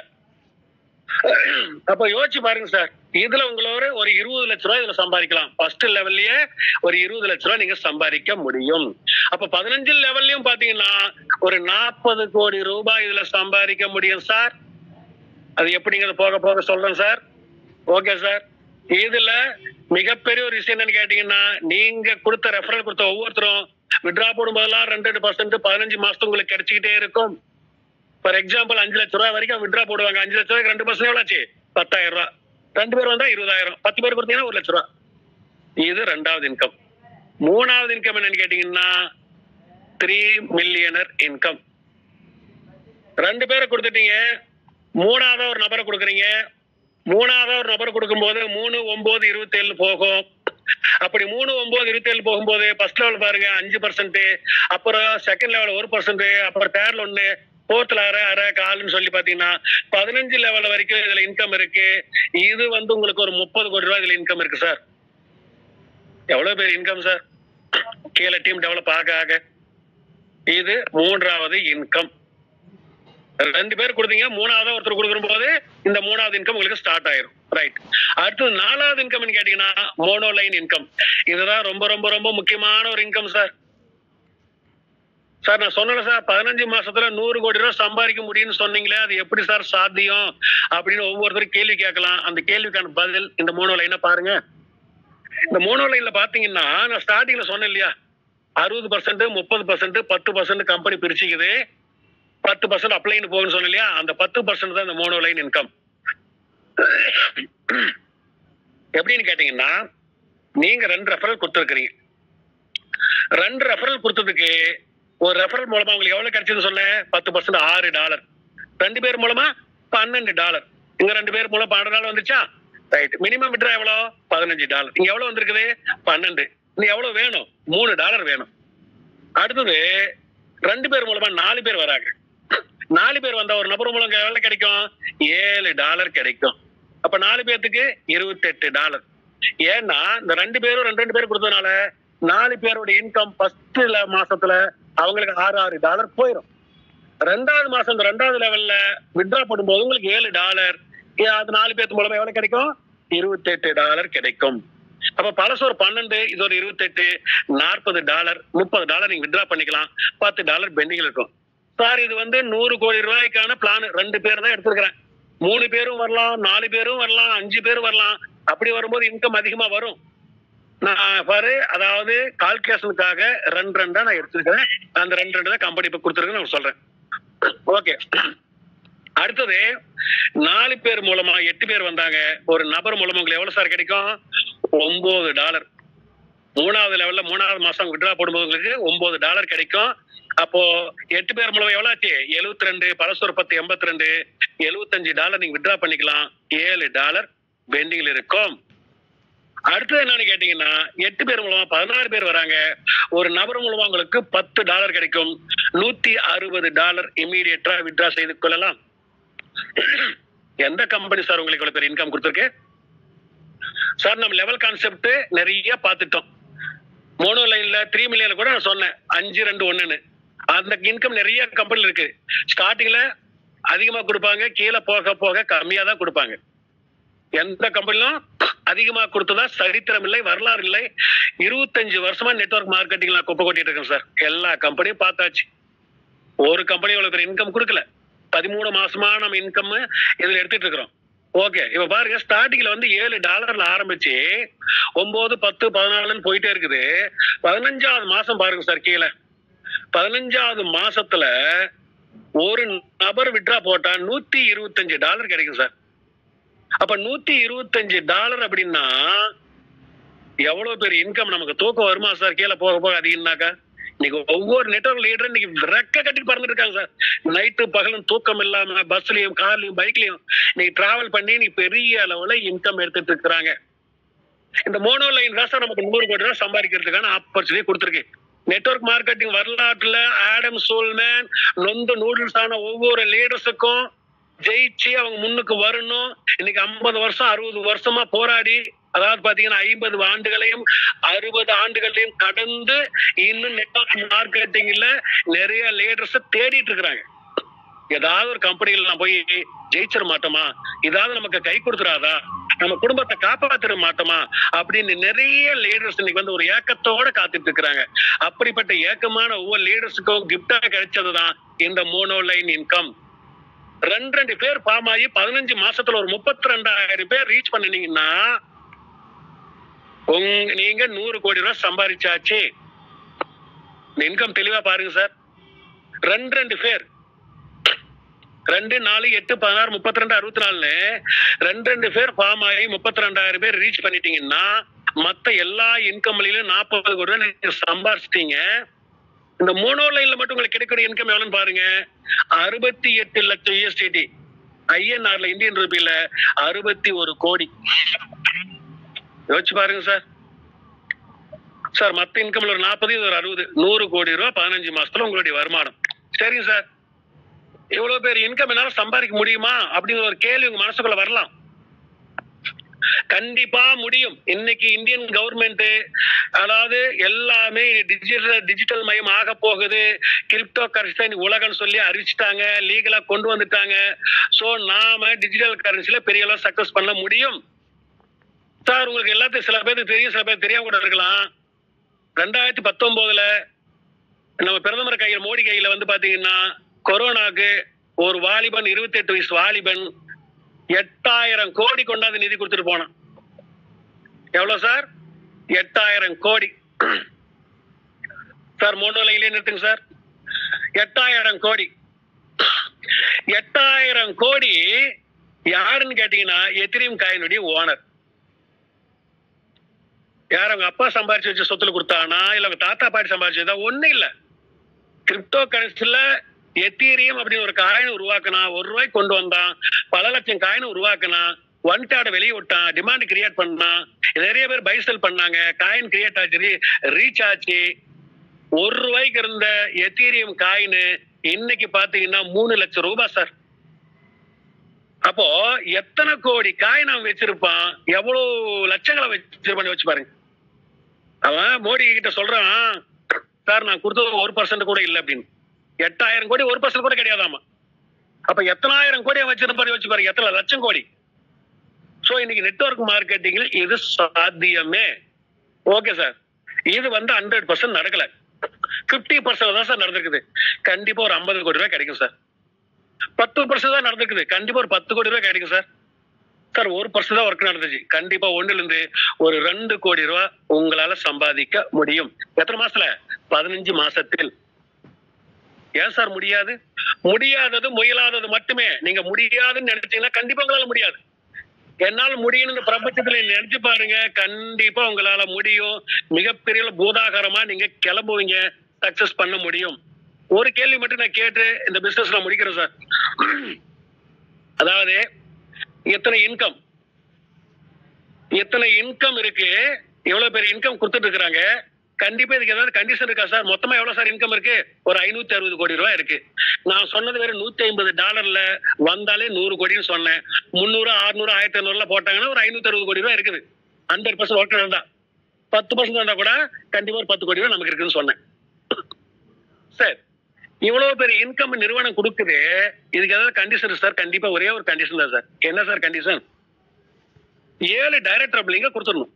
அப்ப யோசிச்சு பாருங்க சார், இதுல உங்களோட ஒரு இருபது லட்ச ரூபாய் இதுல சம்பாதிக்கலாம். ஃபர்ஸ்ட் லெவல்லயே ஒரு இருபது லட்ச ரூபாய் நீங்க சம்பாதிக்க முடியும். அப்ப பதினஞ்சு லெவல்லயும் பாத்தீங்கன்னா ஒரு நாற்பது கோடி ரூபாய் இதுல சம்பாதிக்க முடியும் சார். அது எப்படிங்கிறது போக போக சொல்றேன் சார். Okay sir. இதுல மிகப்பெரிய ஒரு விஷயம் என்னன்னு கேட்டீங்கன்னா, நீங்க கொடுத்த ரெஃபரல் கொடுத்த ஒவ்வொருத்தரும் வித்ட்ரா போடும் போதெல்லாம் ரெண்டு ரெண்டு பர்சன்ட் பதினஞ்சு மாசத்துக்கு உங்களுக்கு கிடைச்சிக்கிட்டே இருக்கும். ஃபார் எக்ஸாம்பிள் அஞ்சு லட்ச ரூபாய் வரைக்கும் வித்ட்ரா போடுவாங்க. அஞ்சு லட்ச ரூபாய்க்கு ரெண்டு பர்சன்ட் எவ்வளவு ஆச்சு? பத்தாயிரம் ரூபாய். ரெண்டு பேர் வந்தா இருபதாயிரம். பத்து பேர் கொடுத்தீங்கன்னா ஒரு லட்ச ரூபாய். இது ரெண்டாவது இன்கம். மூணாவது இன்கம் என்னன்னு கேட்டீங்கன்னா த்ரீ மில்லியனர் இன்கம். ரெண்டு பேரை கொடுத்துட்டீங்க, மூணாவது ஒரு நபரை கொடுக்குறீங்க. மூணாவது ஒரு நபர் கொடுக்கும் போது மூணு ஒன்பது இருபத்தி ஏழு போகும். அப்படி மூணு ஒன்பது இருபத்தி ஏழு போகும்போது ஃபர்ஸ்ட் லெவல் பாருங்க அஞ்சு பர்சன்ட், அப்புறம் செகண்ட் லெவல் ஒரு பர்சன்ட், அப்புறம் தேர்ட்ல ஒண்ணு, போர்த்ல அரை அரை கால்னு சொல்லி பாத்தீங்கன்னா பதினஞ்சு லெவல் வரைக்கும் இதுல இன்கம் இருக்கு. இது வந்து உங்களுக்கு ஒரு முப்பது கோடி ரூபாய் இதுல இன்கம் இருக்கு சார். எவ்வளவு பேர் இன்கம் சார் கீழே டீம் டெவலப் ஆக ஆக. இது மூன்றாவது இன்கம். ரெண்டு பேர் கொடுத்தீங்க, மூணாவது ஒருத்தர் கொடுக்கும் போது இந்த மூணாவது இன்கம் உங்களுக்கு ஸ்டார்ட் ஆயிரும். ரைட். அடுத்து நாலாவது இன்கம் கேட்டீங்கன்னா மோனோலைன் இன்கம். இதுதான் ரொம்ப ரொம்ப ரொம்ப முக்கியமான ஒரு இன்கம் சார். சார் நான் சொன்னேன் சார் பதினஞ்சு மாசத்துல நூறு கோடி ரூபாய் சம்பாதிக்க முடியும்னு சொன்னீங்களே, அது எப்படி சார் சாத்தியம் அப்படின்னு ஒவ்வொருத்தரும் கேள்வி கேட்கலாம். அந்த கேள்விக்கான பதில் இந்த மோனோ லைனை பாருங்க. இந்த மோனோ லைன்ல பாத்தீங்கன்னா நான் ஸ்டார்டிங்ல சொன்னேன் இல்லையா, அறுபது பர்சன்ட் முப்பது பர்சன்ட் பத்து பர்சன்ட் கம்பெனி பிரிச்சுக்குது, பத்து பர்சன்ட் அப்ளைன்னு போகுன்னு சொன்னேன் இல்லையா, அந்த பத்து பர்சன்ட் தான் இந்த மோனோ லைன் இன்கம். எப்படின்னு கேட்டீங்கன்னா நீங்க ரெண்டு ரெஃபரல் கொடுத்துருக்கீங்க. ரெண்டு ரெஃபரல் கொடுத்ததுக்கு ஒரு ரெஃபரல் மூலமா உங்களுக்கு எவ்வளவு கிடைச்சதுன்னு சொன்ன பத்து பர்சன்ட் ஆறு டாலர். ரெண்டு பேர் மூலமா பன்னெண்டு டாலர். இங்க ரெண்டு பேர் மூலம் பன்னெண்டு டாலர் வந்துச்சா. ரைட். மினிமம் விட்ரா எவ்வளவு பதினஞ்சு டாலர். இங்க எவ்வளவு வந்திருக்குது பன்னெண்டு. நீ எவ்வளவு வேணும் மூணு டாலர் வேணும். அடுத்தது ரெண்டு பேர் மூலமா நாலு பேர் வராங்க. நாலு பேர் வந்தா ஒரு நபர் மூலம் எவ்வளவு கிடைக்கும் ஏழு டாலர் கிடைக்கும். அப்ப நாலு பேர்த்துக்கு இருபத்தி எட்டு டாலர். ஏன்னா இந்த ரெண்டு பேரும் ரெண்டு ரெண்டு பேர் கொடுத்ததுனால நாலு பேரோட இன்கம் ஃபர்ஸ்ட் மாசத்துல அவங்களுக்கு ஆறு ஆறு டாலர் போயிடும். ரெண்டாவது மாசம் இந்த ரெண்டாவது லெவல்ல வித்ரா பண்ணும்போது உங்களுக்கு ஏழு டாலர், அது நாலு பேர்த்து மூலமா எவ்வளவு கிடைக்கும் இருபத்தி எட்டு டாலர் கிடைக்கும். அப்ப பழசு ஒரு பன்னெண்டு, இது ஒரு இருபத்தி எட்டு, நாற்பது டாலர், முப்பது டாலர் நீங்க வித்ரா பண்ணிக்கலாம். பத்து டாலர் பெண்டிங் இருக்கும். சார் இது வந்து நூறு கோடி ரூபாய்க்கான பிளான். ரெண்டு பேர் தான் எடுத்துக்கிறேன். மூணு பேரும் வரலாம், நாலு பேரும் வரலாம், அஞ்சு பேரும் வரலாம். அப்படி வரும்போது இன்கம் அதிகமா வரும். நான் பாரு, அதாவது கால்குலேஷனுக்காக ரெண்டு ரெண்டா நான் எடுத்துருக்கிறேன். அந்த ரெண்டு ரெண்டு தான் கம்பெனி இப்ப கொடுத்துருக்கேன்னு நான் சொல்றேன். ஓகே. அடுத்தது நாலு பேர் மூலமா எட்டு பேர் வந்தாங்க. ஒரு நபர் மூலமா உங்களுக்கு எவ்வளவு சார் கிடைக்கும் ஒன்பது டாலர். மூணாவது லெவல்ல மூணாவது மாசம் விட்ரா போடும்போது உங்களுக்கு ஒன்பது டாலர் கிடைக்கும். அப்போ எட்டு பேர் மூலம் எவ்வளவு ஆச்சு எழுபத்தி ரெண்டு, பழசு ஒரு பத்து எண்பத்தி ரெண்டு, எழுபத்தஞ்சு டாலர் நீங்க விட்ரா பண்ணிக்கலாம். ஏழு டாலர் பெண்டிங்ல இருக்கும். அடுத்தது என்னன்னு கேட்டீங்கன்னா எட்டு பேர் மூலமா பதினாறு பேர் வராங்க. ஒரு நபர் மூலமா உங்களுக்கு பத்து டாலர் கிடைக்கும். நூத்தி அறுபது டாலர் இமீடியட்டா விட்ரா செய்து கொள்ளலாம். எந்த கம்பெனி சார் உங்களுக்கு இவ்வளவு பேர் இன்கம் கொடுத்துருக்கு சார்? நம்ம லெவல் கான்செப்ட் நிறைய பார்த்துட்டோம். மோனோ லைன்ல த்ரீ மில்லியன் கூட நான் சொன்னேன் அஞ்சு ரெண்டு ஒண்ணுன்னு. அந்த இன்கம் நிறைய கம்பெனில இருக்கு. ஸ்டார்டிங்ல அதிகமா கொடுப்பாங்க, கீழே போக போக கம்மியா தான் கொடுப்பாங்க. எந்த கம்பெனிலும் அதிகமா கொடுத்ததா சரித்திரம் இல்லை, வரலாறு இல்லை. இருபத்தஞ்சு வருஷமா நெட்வொர்க் மார்க்கெட்டிங்ல குப்பை கொட்டிட்டு இருக்கேன் சார். எல்லா கம்பெனியும் பார்த்தாச்சு. ஒரு கம்பெனி இவ்வளவு பேர் இன்கம் கொடுக்கல. பதிமூணு மாசமா நம்ம இன்கம் இதுல எடுத்துட்டு இருக்கிறோம். ஓகே. இப்ப பாருங்க, ஸ்டார்டிங்ல வந்து ஏழு டாலர்ல ஆரம்பிச்சு ஒன்பது பத்து பதினாலுன்னு போயிட்டே இருக்குது. பதினஞ்சாவது மாசம் பாருங்க சார், கீழே பதினஞ்சாவது மாசத்துல ஒரு நபர் விட்ரா போட்டா நூத்தி இருபத்தஞ்சு டாலர் கிடைக்கும் சார். அப்ப நூத்தி இருபத்தஞ்சு டாலர் அப்படின்னா எவ்வளவு பேர் இன்கம் நமக்கு தூக்கம் வருமா சார்? கீழே போக போக அதிகம்னாக்கா இன்னைக்கு ஒவ்வொரு நெட்வொர்க் லீடரும் இன்னைக்கு ரெக்க கட்டி பறந்துட்டு இருக்காங்க சார். நைட்டு பகலும் தூக்கம் இல்லாம பஸ்லயும் கார்லயும் பைக்லயும் இன்னைக்கு டிராவல் பண்ணி நீ பெரிய அளவுல இன்கம் எடுத்துட்டு இருக்கிறாங்க. இந்த மோனோ லைன் தான் சார் நமக்கு நூறு கோடி ரூபாய் சம்பாதிக்கிறதுக்கான ஆப்பர்ச்சுனிட்டி கொடுத்துருக்கு. நெட்வொர்க் மார்க்கெட்டிங் வரலாற்றுல ஆடம் சோல்மேன் நொந்து நூடுல்ஸ் ஆன ஒவ்வொரு லீடர்ஸுக்கும் ஜெயிச்சு அவங்க முன்னுக்கு வரணும். இன்னைக்கு ஐம்பது வருஷம் அறுபது வருஷமா போராடி, அதாவது பாத்தீங்கன்னா ஐம்பது ஆண்டுகளையும் அறுபது ஆண்டுகளையும் கடந்து இன்னும் நெட்வொர்க் மார்க்கெட்டிங்ல நிறைய லீடர்ஸ் தேடிட்டு இருக்கிறாங்க. ஏதாவது ஒரு கம்பெனிகள் நான் போய் ஜெயிச்சிட மாட்டோமா, ஏதாவது நமக்கு கை கொடுத்துறாதா, நம்ம குடும்பத்தை காப்பாத்திட மாட்டோமா அப்படின்னு நிறைய லீடர்ஸ் இன்னைக்கு வந்து ஒரு ஏக்கத்தோட காத்துட்டு இருக்கிறாங்க. அப்படிப்பட்ட ஏக்கமான ஒவ்வொரு லீடர்ஸுக்கும் கிஃப்டா கிடைச்சதுதான் இந்த மோனோ லைன் இன்கம். ரெண்டு ரெண்டு பேர் ஃபார்ம் ஆகி பதினஞ்சு மாசத்துல ஒரு முப்பத்தி ரெண்டாயிரம் பேர் ரீச் பண்ணினீங்கன்னா உங்க நீங்க நூறு கோடி ரூபாய் சம்பாதிச்சாச்சு. இந்த இன்கம் தெளிவா பாருங்க சார். ரெண்டு ரெண்டு பேர் ரெண்டு நாலு எட்டு பதினாறு முப்பத்தி ரெண்டு அறுபத்தி நாலு ரெண்டு ரெண்டு பேர் ஃபார்ம் ஆகி முப்பத்தி ரெண்டாயிரம் பேர் ரீச் பண்ணிட்டீங்கன்னா மத்த எல்லா இன்கம்லயும் நாற்பது கோடி ரூபாய் நீங்க சம்பாரிச்சிட்டீங்க. இந்த மோனோ லைன்ல மட்டும் உங்களுக்கு கிடைக்கிற இன்கம் எவ்வளவுன்னு பாருங்க. அறுபத்தி எட்டு லட்சம் யூஎஸ்டிடி, ஐஎன்ஆர்ல இந்தியன் ரூபியில அறுபத்தி ஒரு கோடி. யோசிச்சு பாருங்க சார். சார் மத்த இன்கம்ல ஒரு நாற்பது, இது ஒரு அறுபது, நூறு கோடி ரூபாய் பதினஞ்சு மாசத்துல உங்களுடைய வருமானம். சரிங்க சார், இவ்வளவு பேர் இன்கம் என்னால சம்பாதிக்க முடியுமா அப்படிங்கிற ஒரு கேள்வி உங்க மனசுக்குள்ள வரலாம். கண்டிப்பா முடியும். இன்னைக்கு இந்தியன் கவர்மெண்ட் அதாவது எல்லாமே டிஜிட்டல் டிஜிட்டல் மயம் ஆக போகுது, கிரிப்டோ கரன்சி உலகம் சொல்லி அறிவிச்சுட்டாங்க, லீகலா கொண்டு வந்துட்டாங்க. சோ நாம டிஜிட்டல் கரன்சில பெரிய அளவு சக்சஸ் பண்ண முடியும். சார் உங்களுக்கு எல்லாத்தையும் சில பேருக்கு தெரியும், சில பேர் தெரியாம கூட இருக்கலாம். ரெண்டாயிரத்தி பத்தொன்பதுல நம்ம பிரதமர் கையில் மோடி கையில வந்து பாத்தீங்கன்னா கொரோனாக்கு ஒரு வாலிபன், இருபத்தி எட்டு வயசு வாலிபன் எட்டாயிரம் கோடி கொண்டாந்து நிதி கொடுத்துட்டு போனான். எவ்வளவு சார்? எட்டாயிரம் கோடி. சார் மோனோலையிலே நிறுத்துங்க சார். எட்டாயிரம் கோடி. எட்டாயிரம் கோடி யாருன்னு கேட்டீங்கன்னா எத்திரியம் காயினுடைய ஓனர். யார்? அவங்க அப்பா சம்பாரிச்சு வச்ச சொத்துல கொடுத்தானா, இல்ல அவங்க தாத்தா பாட்டி சம்பாரிச்சதா? ஒண்ணு இல்ல. கிரிப்டோ கரன்சில எத்தீரியம் அப்படின்னு ஒரு காயின் உருவாக்கினா, ஒரு ரூபாய் கொண்டு வந்தான், பல லட்சம் காயின் உருவாக்கினா, ஒன் டாட வெளியே விட்டான், டிமாண்ட் கிரியேட் பண்ணான், நிறைய பேர் பைசல் பண்ணாங்க, காயின் கிரியேட் ஆச்சு, ரீச் ஆச்சு. ஒரு ரூபாய்க்கு இருந்த எத்தீரியம் காயின் இன்னைக்கு பாத்தீங்கன்னா மூணு லட்சம் ரூபாய் சார். அப்போ எத்தனை கோடி காயின் அவன் வச்சிருப்பான், எவ்வளவு லட்சங்களை வச்சிருப்பான்னு வச்சு பாருங்க. அவன் மோடி கிட்ட சொல்றான், சார் நான் கொடுத்தது ஒரு பர்சன்ட் கூட இல்லை அப்படின்னு. எட்டாயிரம் கோடி ஒரு பர்சன்ட் கூட கிடையாதாமா. அப்ப எத்தனாயிரம் கோடி வச்சிருப்பாரு வச்சு பாருங்க, எத்தனை லட்சம் கோடி. சோ இன்னைக்கு நெட்வொர்க் மார்க்கெட்டிங்ல இது சாத்தியமே. ஓகே சார், இது வந்து ஹண்ட்ரட் பர்சன்ட் நடக்கல, பிப்டி பர்சன்ட் தான் சார் நடந்திருக்குது. கண்டிப்பா ஒரு ஐம்பது கோடி ரூபாய் கிடைக்கும் சார். பத்து பர்சன்ட் தான் நடந்திருக்குது, கண்டிப்பா ஒரு பத்து கோடி ரூபாய் கிடைக்கும் சார். சார் ஒரு பர்சன்ட் தான் ஒர்க் நடந்துச்சு, கண்டிப்பா ஒண்ணுல இருந்து ஒரு ரெண்டு கோடி ரூபாய் உங்களால சம்பாதிக்க முடியும். எத்தனை மாசத்துல? பதினஞ்சு மாசத்தில். ஏன் சார் முடியாது? முடியாதது முயலாதது மட்டுமே. நீங்க முடியாதுன்னு நினைச்சீங்கன்னா கண்டிப்பா உங்களால முடியாது. என்னால் முடியும் பிரபஞ்சத்துல நினைச்சு பாருங்க, கண்டிப்பா உங்களால முடியும். மிகப்பெரிய பூதாகரமா நீங்க கிளம்புவீங்க, சக்சஸ் பண்ண முடியும். ஒரு கேள்வி மட்டும் நான் கேட்டு இந்த பிசினஸ் நான் முடிக்கிறேன் சார். அதாவது எத்தனை இன்கம், எத்தனை இன்கம் இருக்கு, எவ்வளவு பேர் இன்கம் கொடுத்துட்டு இருக்காங்க, கண்டிப்பா இதுக்கு ஏதாவது கண்டிஷன் இருக்கா சார்? மொத்தமா எவ்வளவு சார் இன்கம் இருக்கு? ஒரு ஐநூத்தி அறுபது கோடி ரூபாய் இருக்கு. நான் சொன்னது வேற நூத்தி ஐம்பது டாலர்ல வந்தாலே நூறு கோடின்னு சொன்னேன். முன்னூறு அறுநூறு ஆயிரத்தி ஐநூறுல போட்டாங்கன்னா ஒரு ஐநூத்தி அறுபது கோடி ரூபாய் இருக்குது. ஹண்ட்ரட் பர்சன்ட் ஒர்க் இருந்தா, பத்து பர்சன்ட் இருந்தா கூட கண்டிப்பா ஒரு பத்து கோடி ரூபாய் நமக்கு இருக்குன்னு சொன்னேன். சார் இவ்வளவு பெரிய இன்கம் நிறுவனம் கொடுக்குது, இதுக்கு ஏதாவது கண்டிஷன் சார்? கண்டிப்பா ஒரே ஒரு கண்டிஷன் தான் சார். என்ன சார் கண்டிஷன்? ஏழு டைரக்டர் பிள்ளைங்க கொடுத்துடணும்.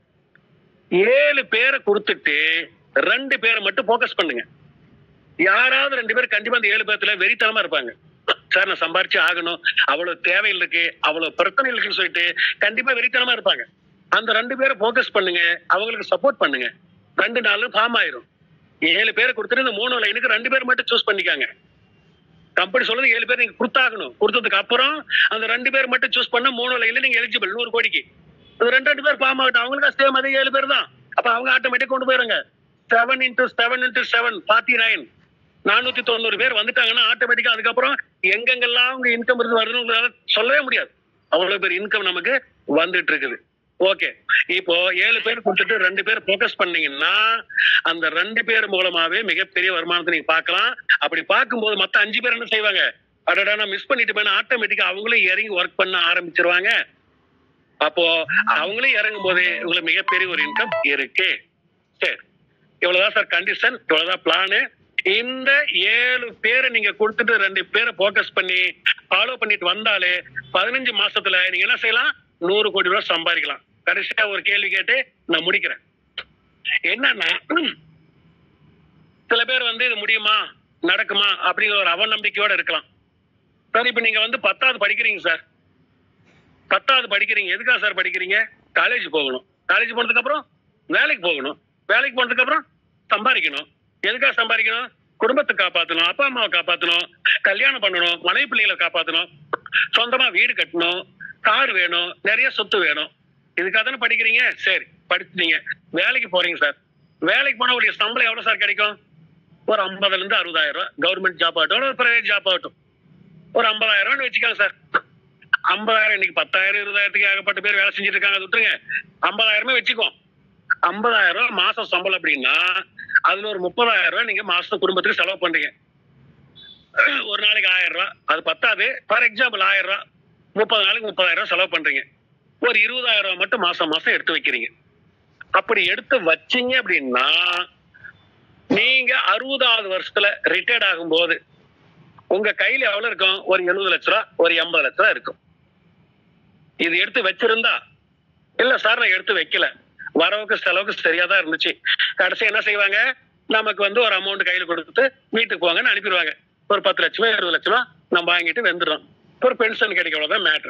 ஏழு பேரை கொடுத்துட்டு ரெண்டு பேரை மட்டும் போக்கஸ் பண்ணுங்க. யாராவது ரெண்டு பேர் கண்டிப்பா அந்த ஏழு பேர்த்துல வெறித்தனமா இருப்பாங்க. சார் நான் சம்பாரிச்சு ஆகணும், அவ்வளவு தேவையில் இருக்கு, அவ்வளவு பிரச்சனை இருக்குன்னு சொல்லிட்டு கண்டிப்பா வெறித்தனமா இருப்பாங்க. அந்த ரெண்டு பேரை போக்கஸ் பண்ணுங்க, அவங்களுக்கு சப்போர்ட் பண்ணுங்க. ரெண்டு நாள் ஃபார்ம் ஆயிரும். ஏழு பேரை கொடுத்துட்டு இந்த மூணு லைனுக்கு ரெண்டு பேர் மட்டும் சூஸ் பண்ணிக்காங்க. கம்பெனி சொல்றது ஏழு பேர் நீங்க கொடுத்தாகணும். கொடுத்ததுக்கு அப்புறம் அந்த ரெண்டு பேர் மட்டும் சூஸ் பண்ண மூணு லைன்ல நீங்க எலிஜிபிள் நூறு கோடிக்கு. ரெண்டு ரெண்டு பேர் ஃபார்ம் ஆகட்டும், அவங்களுக்கு சேம் அதே ஏழு பேர் தான். அப்ப அவங்க ஆட்டோமேட்டிக் கொண்டு போயிருங்க. Seven into seven into seven forty nine நானூத்தி தொண்ணூறு பேர் வந்துட்டாங்கன்னா ஆட்டோமேட்டிக்கா அதுக்கப்புறம் எங்கெங்கெல்லாம் அவங்க இன்கம் இருந்து வருதுன்னு சொல்லவே முடியாது. அவ்வளவு பேர் இன்கம் நமக்கு வந்துட்டு இருக்குது. ஓகே, இப்போ ஏழு பேர் கொடுத்துட்டு ரெண்டு பேர் போக்கஸ் பண்ணீங்கன்னா அந்த ரெண்டு பேர் மூலமாவே மிகப்பெரிய வருமானத்தை நீங்க பார்க்கலாம். அப்படி பார்க்கும்போது மத்த அஞ்சு பேர் என்ன செய்வாங்க? அடடா நான் மிஸ் பண்ணிட்டு போனா ஆட்டோமேட்டிக்கா அவங்களும் இறங்கி ஒர்க் பண்ண ஆரம்பிச்சிருவாங்க. அப்போ அவங்களும் இறங்கும் போது உங்களுக்கு மிகப்பெரிய ஒரு இன்கம் இருக்கு. சரி, இவ்வளவுதான் சார் கண்டிஷன், இவ்வளவுதான் பிளானு. இந்த ஏழு பேரை நீங்க கொடுத்துட்டு ரெண்டு பேரை போக்கஸ் பண்ணி ஃபாலோ பண்ணிட்டு வந்தாலே பதினஞ்சு மாசத்துல நீங்க என்ன செய்யலாம்? நூறு கோடி ரூபாய் சம்பாதிக்கலாம். கடைசியா ஒரு கேள்வி கேட்டு நான் முடிக்கிறேன். என்னன்னா, சில பேர் வந்து இது முடியுமா, நடக்குமா அப்படிங்கிற ஒரு அவநம்பிக்கையோட இருக்கலாம். சார் இப்ப நீங்க வந்து பத்தாவது படிக்கிறீங்க சார், பத்தாவது படிக்கிறீங்க, எதுக்காக சார் படிக்கிறீங்க? காலேஜ் போகணும். காலேஜ் போனதுக்கு அப்புறம் வேலைக்கு போகணும். வேலைக்கு போனதுக்கு அப்புறம் சம்பாதிக்கணும். எதுக்காக சம்பாதிக்கணும்? குடும்பத்தை காப்பாற்றணும், அப்பா அம்மாவை காப்பாற்றணும், கல்யாணம் பண்ணணும், மனைவி பிள்ளைகளை காப்பாற்றணும், சொந்தமா வீடு கட்டணும், கார் வேணும், நிறைய சொத்து வேணும். இதுக்காக தானே படிக்கிறீங்க. சரி, படிச்சீங்க, வேலைக்கு போறீங்க சார். வேலைக்கு போனா உடைய சம்பளம் எவ்வளவு சார் கிடைக்கும்? ஒரு ஐம்பதுல இருந்து அறுபதாயிரம் ரூபாய். கவர்மெண்ட் ஜாப் ஆகட்டும், ஒரு பிரைவேட் ஜாப் ஆகட்டும், ஒரு ஐம்பதாயிரம் ரூபான்னு வச்சுக்கலாம் சார். ஐம்பதாயிரம் இன்னைக்கு பத்தாயிரம் இருபதாயிரத்துக்கு ஏகப்பட்ட பேர் வேலை செஞ்சுட்டு இருக்காங்க. அது விட்டுருங்க, ஐம்பதாயிரமே வச்சுக்கோ. ஐம்பதாயிரம் ரூபாய் மாசம் சம்பளம் அப்படின்னா அதுல ஒரு முப்பதாயிரம் ரூபாய் நீங்க மாசம் குடும்பத்துக்கு செலவு பண்றீங்க. ஒரு நாளைக்கு ஆயிரம் ரூபாய், அது பத்தாது. ஃபார் எக்ஸாம்பிள் ஆயிரம் ரூபாய், முப்பது நாளைக்கு முப்பதாயிரம் ரூபாய் செலவு பண்றீங்க. ஒரு இருபதாயிரம் ரூபாய் மட்டும் மாசம் மாசம் எடுத்து வைக்கிறீங்க. அப்படி எடுத்து வச்சீங்க அப்படின்னா நீங்க அறுபதாவது வருஷத்துல ரிட்டையர்ட் ஆகும் போது உங்க கையில எவ்வளவு இருக்கும்? ஒரு எழுபது லட்ச ரூபா, ஒரு எண்பது லட்ச ரூபா இருக்கும். இது எடுத்து வச்சிருந்தா, இல்ல சார் நான் எடுத்து வைக்கல, வரவுக்கு செலவுக்கு சரியா தான் இருந்துச்சு, கடைசி என்ன செய்வாங்க, நமக்கு வந்து ஒரு அமௌண்ட் கையில கொடுத்து வீட்டுக்கு போங்கன்னு அனுப்பிடுவாங்க. ஒரு பத்து லட்சமா இருபது லட்சமா நம்ம வாங்கிட்டு வந்துடுறோம். ஒரு பென்ஷன் கிடைக்கிறதான் மேட்ரு.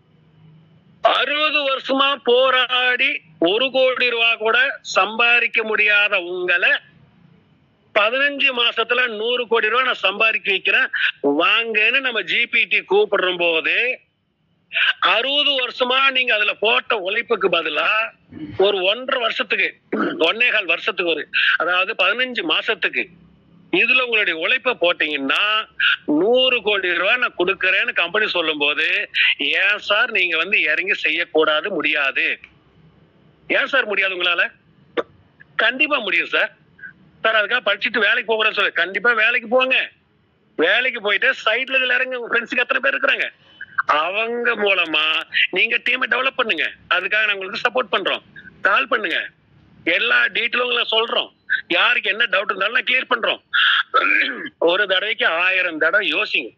அறுபது வருஷமா போராடி ஒரு கோடி ரூபாய் கூட சம்பாதிக்க முடியாத உங்களை பதினஞ்சு மாசத்துல நூறு கோடி ரூபாய் நான் சம்பாதிக்க வைக்கிறேன் வாங்கன்னு நம்ம ஜிபிடி கூப்பிடுற போது, அறுபது வருஷமா நீங்க அதுல போட்ட உழைப்புக்கு பதிலா ஒரு ஒன்றரை வருஷத்துக்கு ஒன்னே கால் வருஷத்துக்கு ஒரு அதாவது பதினஞ்சு மாசத்துக்கு இதுல உங்களுடைய உழைப்ப போட்டீங்கன்னா நூறு கோடி ரூபாய் நான் கொடுக்கறேன்னு கம்பெனி சொல்லும் போது, ஏன் சார் நீங்க வந்து இறங்கி செய்யக்கூடாது, முடியாது? ஏன் சார் முடியாது உங்களால? கண்டிப்பா முடியும் சார். சார் அதுக்காக படிச்சுட்டு வேலைக்கு போகக்கூடாது சொல்லு, கண்டிப்பா வேலைக்கு போங்க. வேலைக்கு போயிட்டு சைட்ல இதுல இறங்க. உங்க ஃப்ரெண்ட்ஸுக்கு எத்தனை பேர் இருக்கிறாங்க, அவங்க மூலமா நீங்க டீமை டெவலப் பண்ணுங்க. அதுக்காக நாங்க உங்களுக்கு சப்போர்ட் பண்றோம். கால் பண்ணுங்க, எல்லா டீட்டெயிலும் சொல்றோம். யாருக்கு என்ன டவுட் இருந்தாலும் நான் கிளியர் பண்றோம். ஒரு தடவைக்கு ஆயிரம் தடவை யோசிங்க.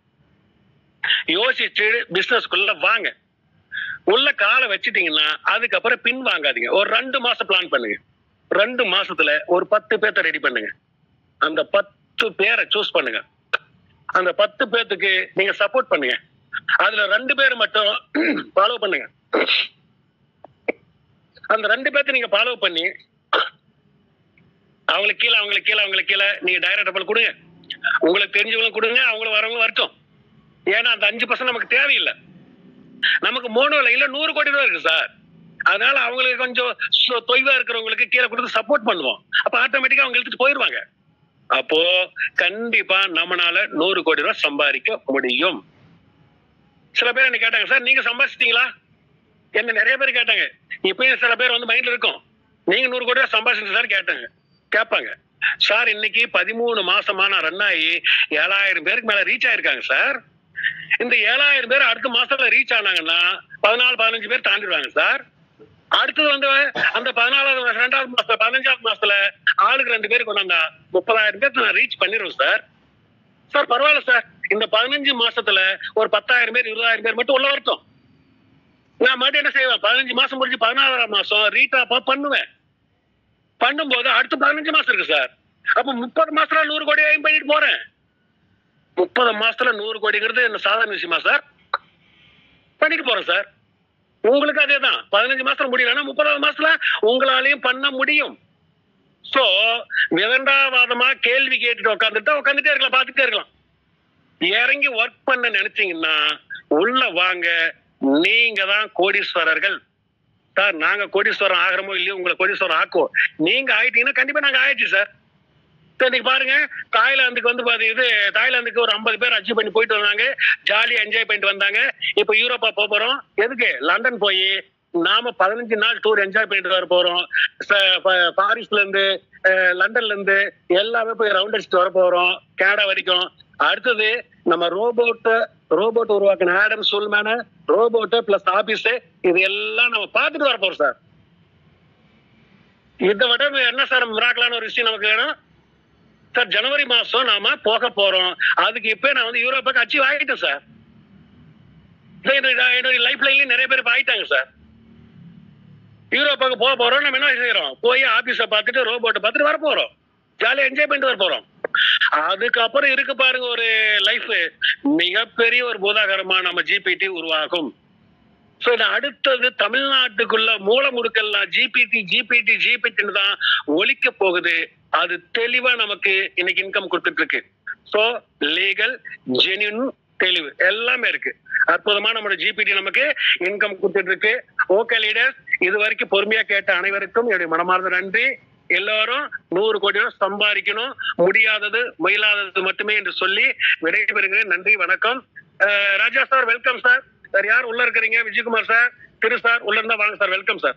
யோசிச்சு பிசினஸ்க்குள்ள வாங்க. உள்ள காலை வச்சுட்டீங்கன்னா அதுக்கப்புறம் பின் வாங்காதீங்க. ஒரு ரெண்டு மாசம் பிளான் பண்ணுங்க. ரெண்டு மாசத்துல ஒரு பத்து பேர்த்த ரெடி பண்ணுங்க. அந்த பத்து பேரை சூஸ் பண்ணுங்க. அந்த பத்து பேர்த்துக்கு நீங்க சப்போர்ட் பண்ணுங்க. அதுல ரெண்டு பேர் மட்டும் ஃபாலோ பண்ணுங்க. அந்த ரெண்டு பேர்த்த நீங்க ஃபாலோ பண்ணி அவங்களுக்கு கீழே அவங்களுக்கு கீழே அவங்களுக்கு கீழே நீங்க டைரக்ட் கொடுங்க. உங்களுக்கு தெரிஞ்சவங்களும் கொடுங்க, அவங்களும் வரவங்க வரட்டும். ஏன்னா அந்த அஞ்சு பர்சன்ட் நமக்கு தேவையில்லை. நமக்கு மூணு இல்ல நூறு கோடி ரூபாய் இருக்கு சார். அதனால அவங்களுக்கு கொஞ்சம் தொய்வா இருக்கிறவங்களுக்கு கீழே கொடுத்து சப்போர்ட் பண்ணுவோம். அப்ப ஆட்டோமேட்டிக்கா அவங்க எடுத்துட்டு போயிருவாங்க. அப்போ கண்டிப்பா நம்மளால நூறு கோடி ரூபாய் சம்பாதிக்க முடியும். சில பேர் என்ன கேட்டாங்க, சார் நீங்க சம்பாதிச்சிட்டீங்களா? என்ன நிறைய பேர் கேட்டாங்க. இப்பயும் சில பேர் வந்து மைண்ட்ல இருக்கும், நீங்க நூறு கோடி ரூபாய் சம்பாதிச்சு சார் கேட்டாங்க கேட்பாங்க. சார் இன்னைக்கு பதிமூணு மாசமா நான் ரன் ஆகி ஏழாயிரம் பேருக்கு மேல ரீச் ஆயிருக்காங்க சார். இந்த ஏழாயிரம் பேர் அடுத்த மாசத்துல ரீச் ஆனாங்கன்னா பதினாலு பதினஞ்சு பேர் தாண்டிடுவாங்க சார். அடுத்தது வந்து அந்த பதினாலாவது ரெண்டாவது மாசத்துல பதினஞ்சாவது மாசத்துல ஆளுக்கு ரெண்டு பேருக்கு கொண்டாந்தா முப்பதாயிரம் பேருக்கு நான் ரீச் பண்ணிடுவேன் சார். சார் பரவாயில்ல சார், இந்த பதினஞ்சு மாசத்துல ஒரு பத்தாயிரம் பேர் இருபதாயிரம் பேர் மட்டும் உள்ள வரட்டும். நான் மட்டும் என்ன செய்வேன், பதினஞ்சு மாசம் முடிஞ்சு பதினாறாம் மாசம் ரீடாப்பா பண்ணுவேன். பண்ணும்போது அடுத்த பதினஞ்சு மாசம் இருக்கு சார். அப்ப முப்பது மாசத்துல நூறு கோடி ஐம் பண்ணிட்டு போறேன். முப்பது மாசத்துல நூறு கோடிங்கிறது என்ன சாதாரண விஷயமா சார்? பண்ணிட்டு போறேன் சார். உங்களுக்கு அதேதான். பதினஞ்சு மாசத்துல முடியலன்னா முப்பதாவது மாசத்துல உங்களாலையும் பண்ண முடியும். சோ விதண்டாவாதமா கேள்வி கேட்டுட்டு உட்காந்துட்டு உட்காந்துட்டே இருக்கலாம், பாத்துட்டே இருக்கலாம். இறங்கி ஒர்க் பண்ண நினைச்சீங்கன்னா உள்ள வாங்க. நீங்க தான் கோடீஸ்வரர்கள். சார் நாங்க கோடீஸ்வரம் ஆகிறோமோ இல்லையோ உங்களை கோடீஸ்வரம் ஆக்குவோம். நீங்க ஆயிட்டீங்கன்னா கண்டிப்பா நாங்க ஆயிடுச்சு சார். இன்னைக்கு பாருங்க, தாய்லாந்துக்கு வந்து பாத்தீங்கன்னா தாய்லாந்துக்கு ஒரு ஐம்பது பேர் அச்சீவ் பண்ணி போயிட்டு வந்தாங்க. ஜாலியா என்ஜாய் பண்ணிட்டு வந்தாங்க. இப்ப யூரோப்பா போக போறோம். எதுக்கு? லண்டன் போய் நாம பதினஞ்சு நாள் டூர் என்ஜாய் பண்ணிட்டு வர போறோம். பாரிஸ்ல இருந்து லண்டன்ல இருந்து எல்லாமே போய் ரவுண்ட் அடிச்சுட்டு வர போறோம், கனடா வரைக்கும். அடுத்தது நம்ம ரோபோட் ரோபோட் உருவாக்கின ஆடம் சூல்மேன், ரோபோட் பிளஸ் ஆபீஸ், இது எல்லாம் நம்ம பார்த்துட்டு வர போறோம் சார். இதை விட என்ன சார் மிராக்கலான ஒரு விஷயம் நமக்கு வேணும் சார்? ஜனவரி மாசம் நாம போக போறோம். அதுக்கு இப்ப நான் வந்து யூரோப்புக்கு அச்சீவ் ஆகிட்டேன் சார். என்னுடைய லைஃப் லைன்லயும் நிறைய பேர் ஆயிட்டாங்க சார். யூரோப்புக்கு போக போறோம். நம்ம என்ன செய்யறோம்? போய் ஆபீஸ பார்த்துட்டு ரோபோட்டை பார்த்துட்டு வர போறோம். ஜாலியா என்ஜாய் பண்ணிட்டு வர போறோம். அதுக்கப்புறம் இருக்கு பாருங்க ஒரு லைஃப், மிகப்பெரிய ஒரு பூதாகரமா நம்ம ஜிபிடி உருவாகும். சோ இது அடுத்தது தமிழ்நாட்டுக்குள்ள மூல முடுக்கெல்லாம் ஜிபிடி ஜிபிடி ஜிபிடின்னு தான் ஒழிக்க போகுது. அது தெளிவா நமக்கு இன்னைக்கு இன்கம் கொடுத்துட்டு இருக்கு. சோ லீகல், ஜென்யூன், தெளிவு எல்லாமே இருக்கு. அற்புதமா நம்மளோட ஜிபிடி நமக்கு இன்கம் கொடுத்துட்டு இருக்கு. ஓகே லீடர்ஸ், இது வரைக்கும் பொறுமையா கேட்ட அனைவருக்கும் என்னுடைய மனமார்ந்த நன்றி. எல்லாரும் நூறு கோடி ரூபாய் சம்பாதிக்கணும், முடியாதது முயலாதது மட்டுமே என்று சொல்லி விடைபெறுகிறேன். நன்றி, வணக்கம். Raja sir welcome sir. Sir யார் உள்ள இருக்கிறீங்க? விஜயகுமார் சார், திரு சார் உள்ள இருந்தா வாங்க சார். Welcome sir.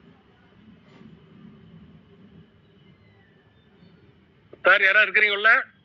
சார் யாரா இருக்கிறீங்க உள்ள?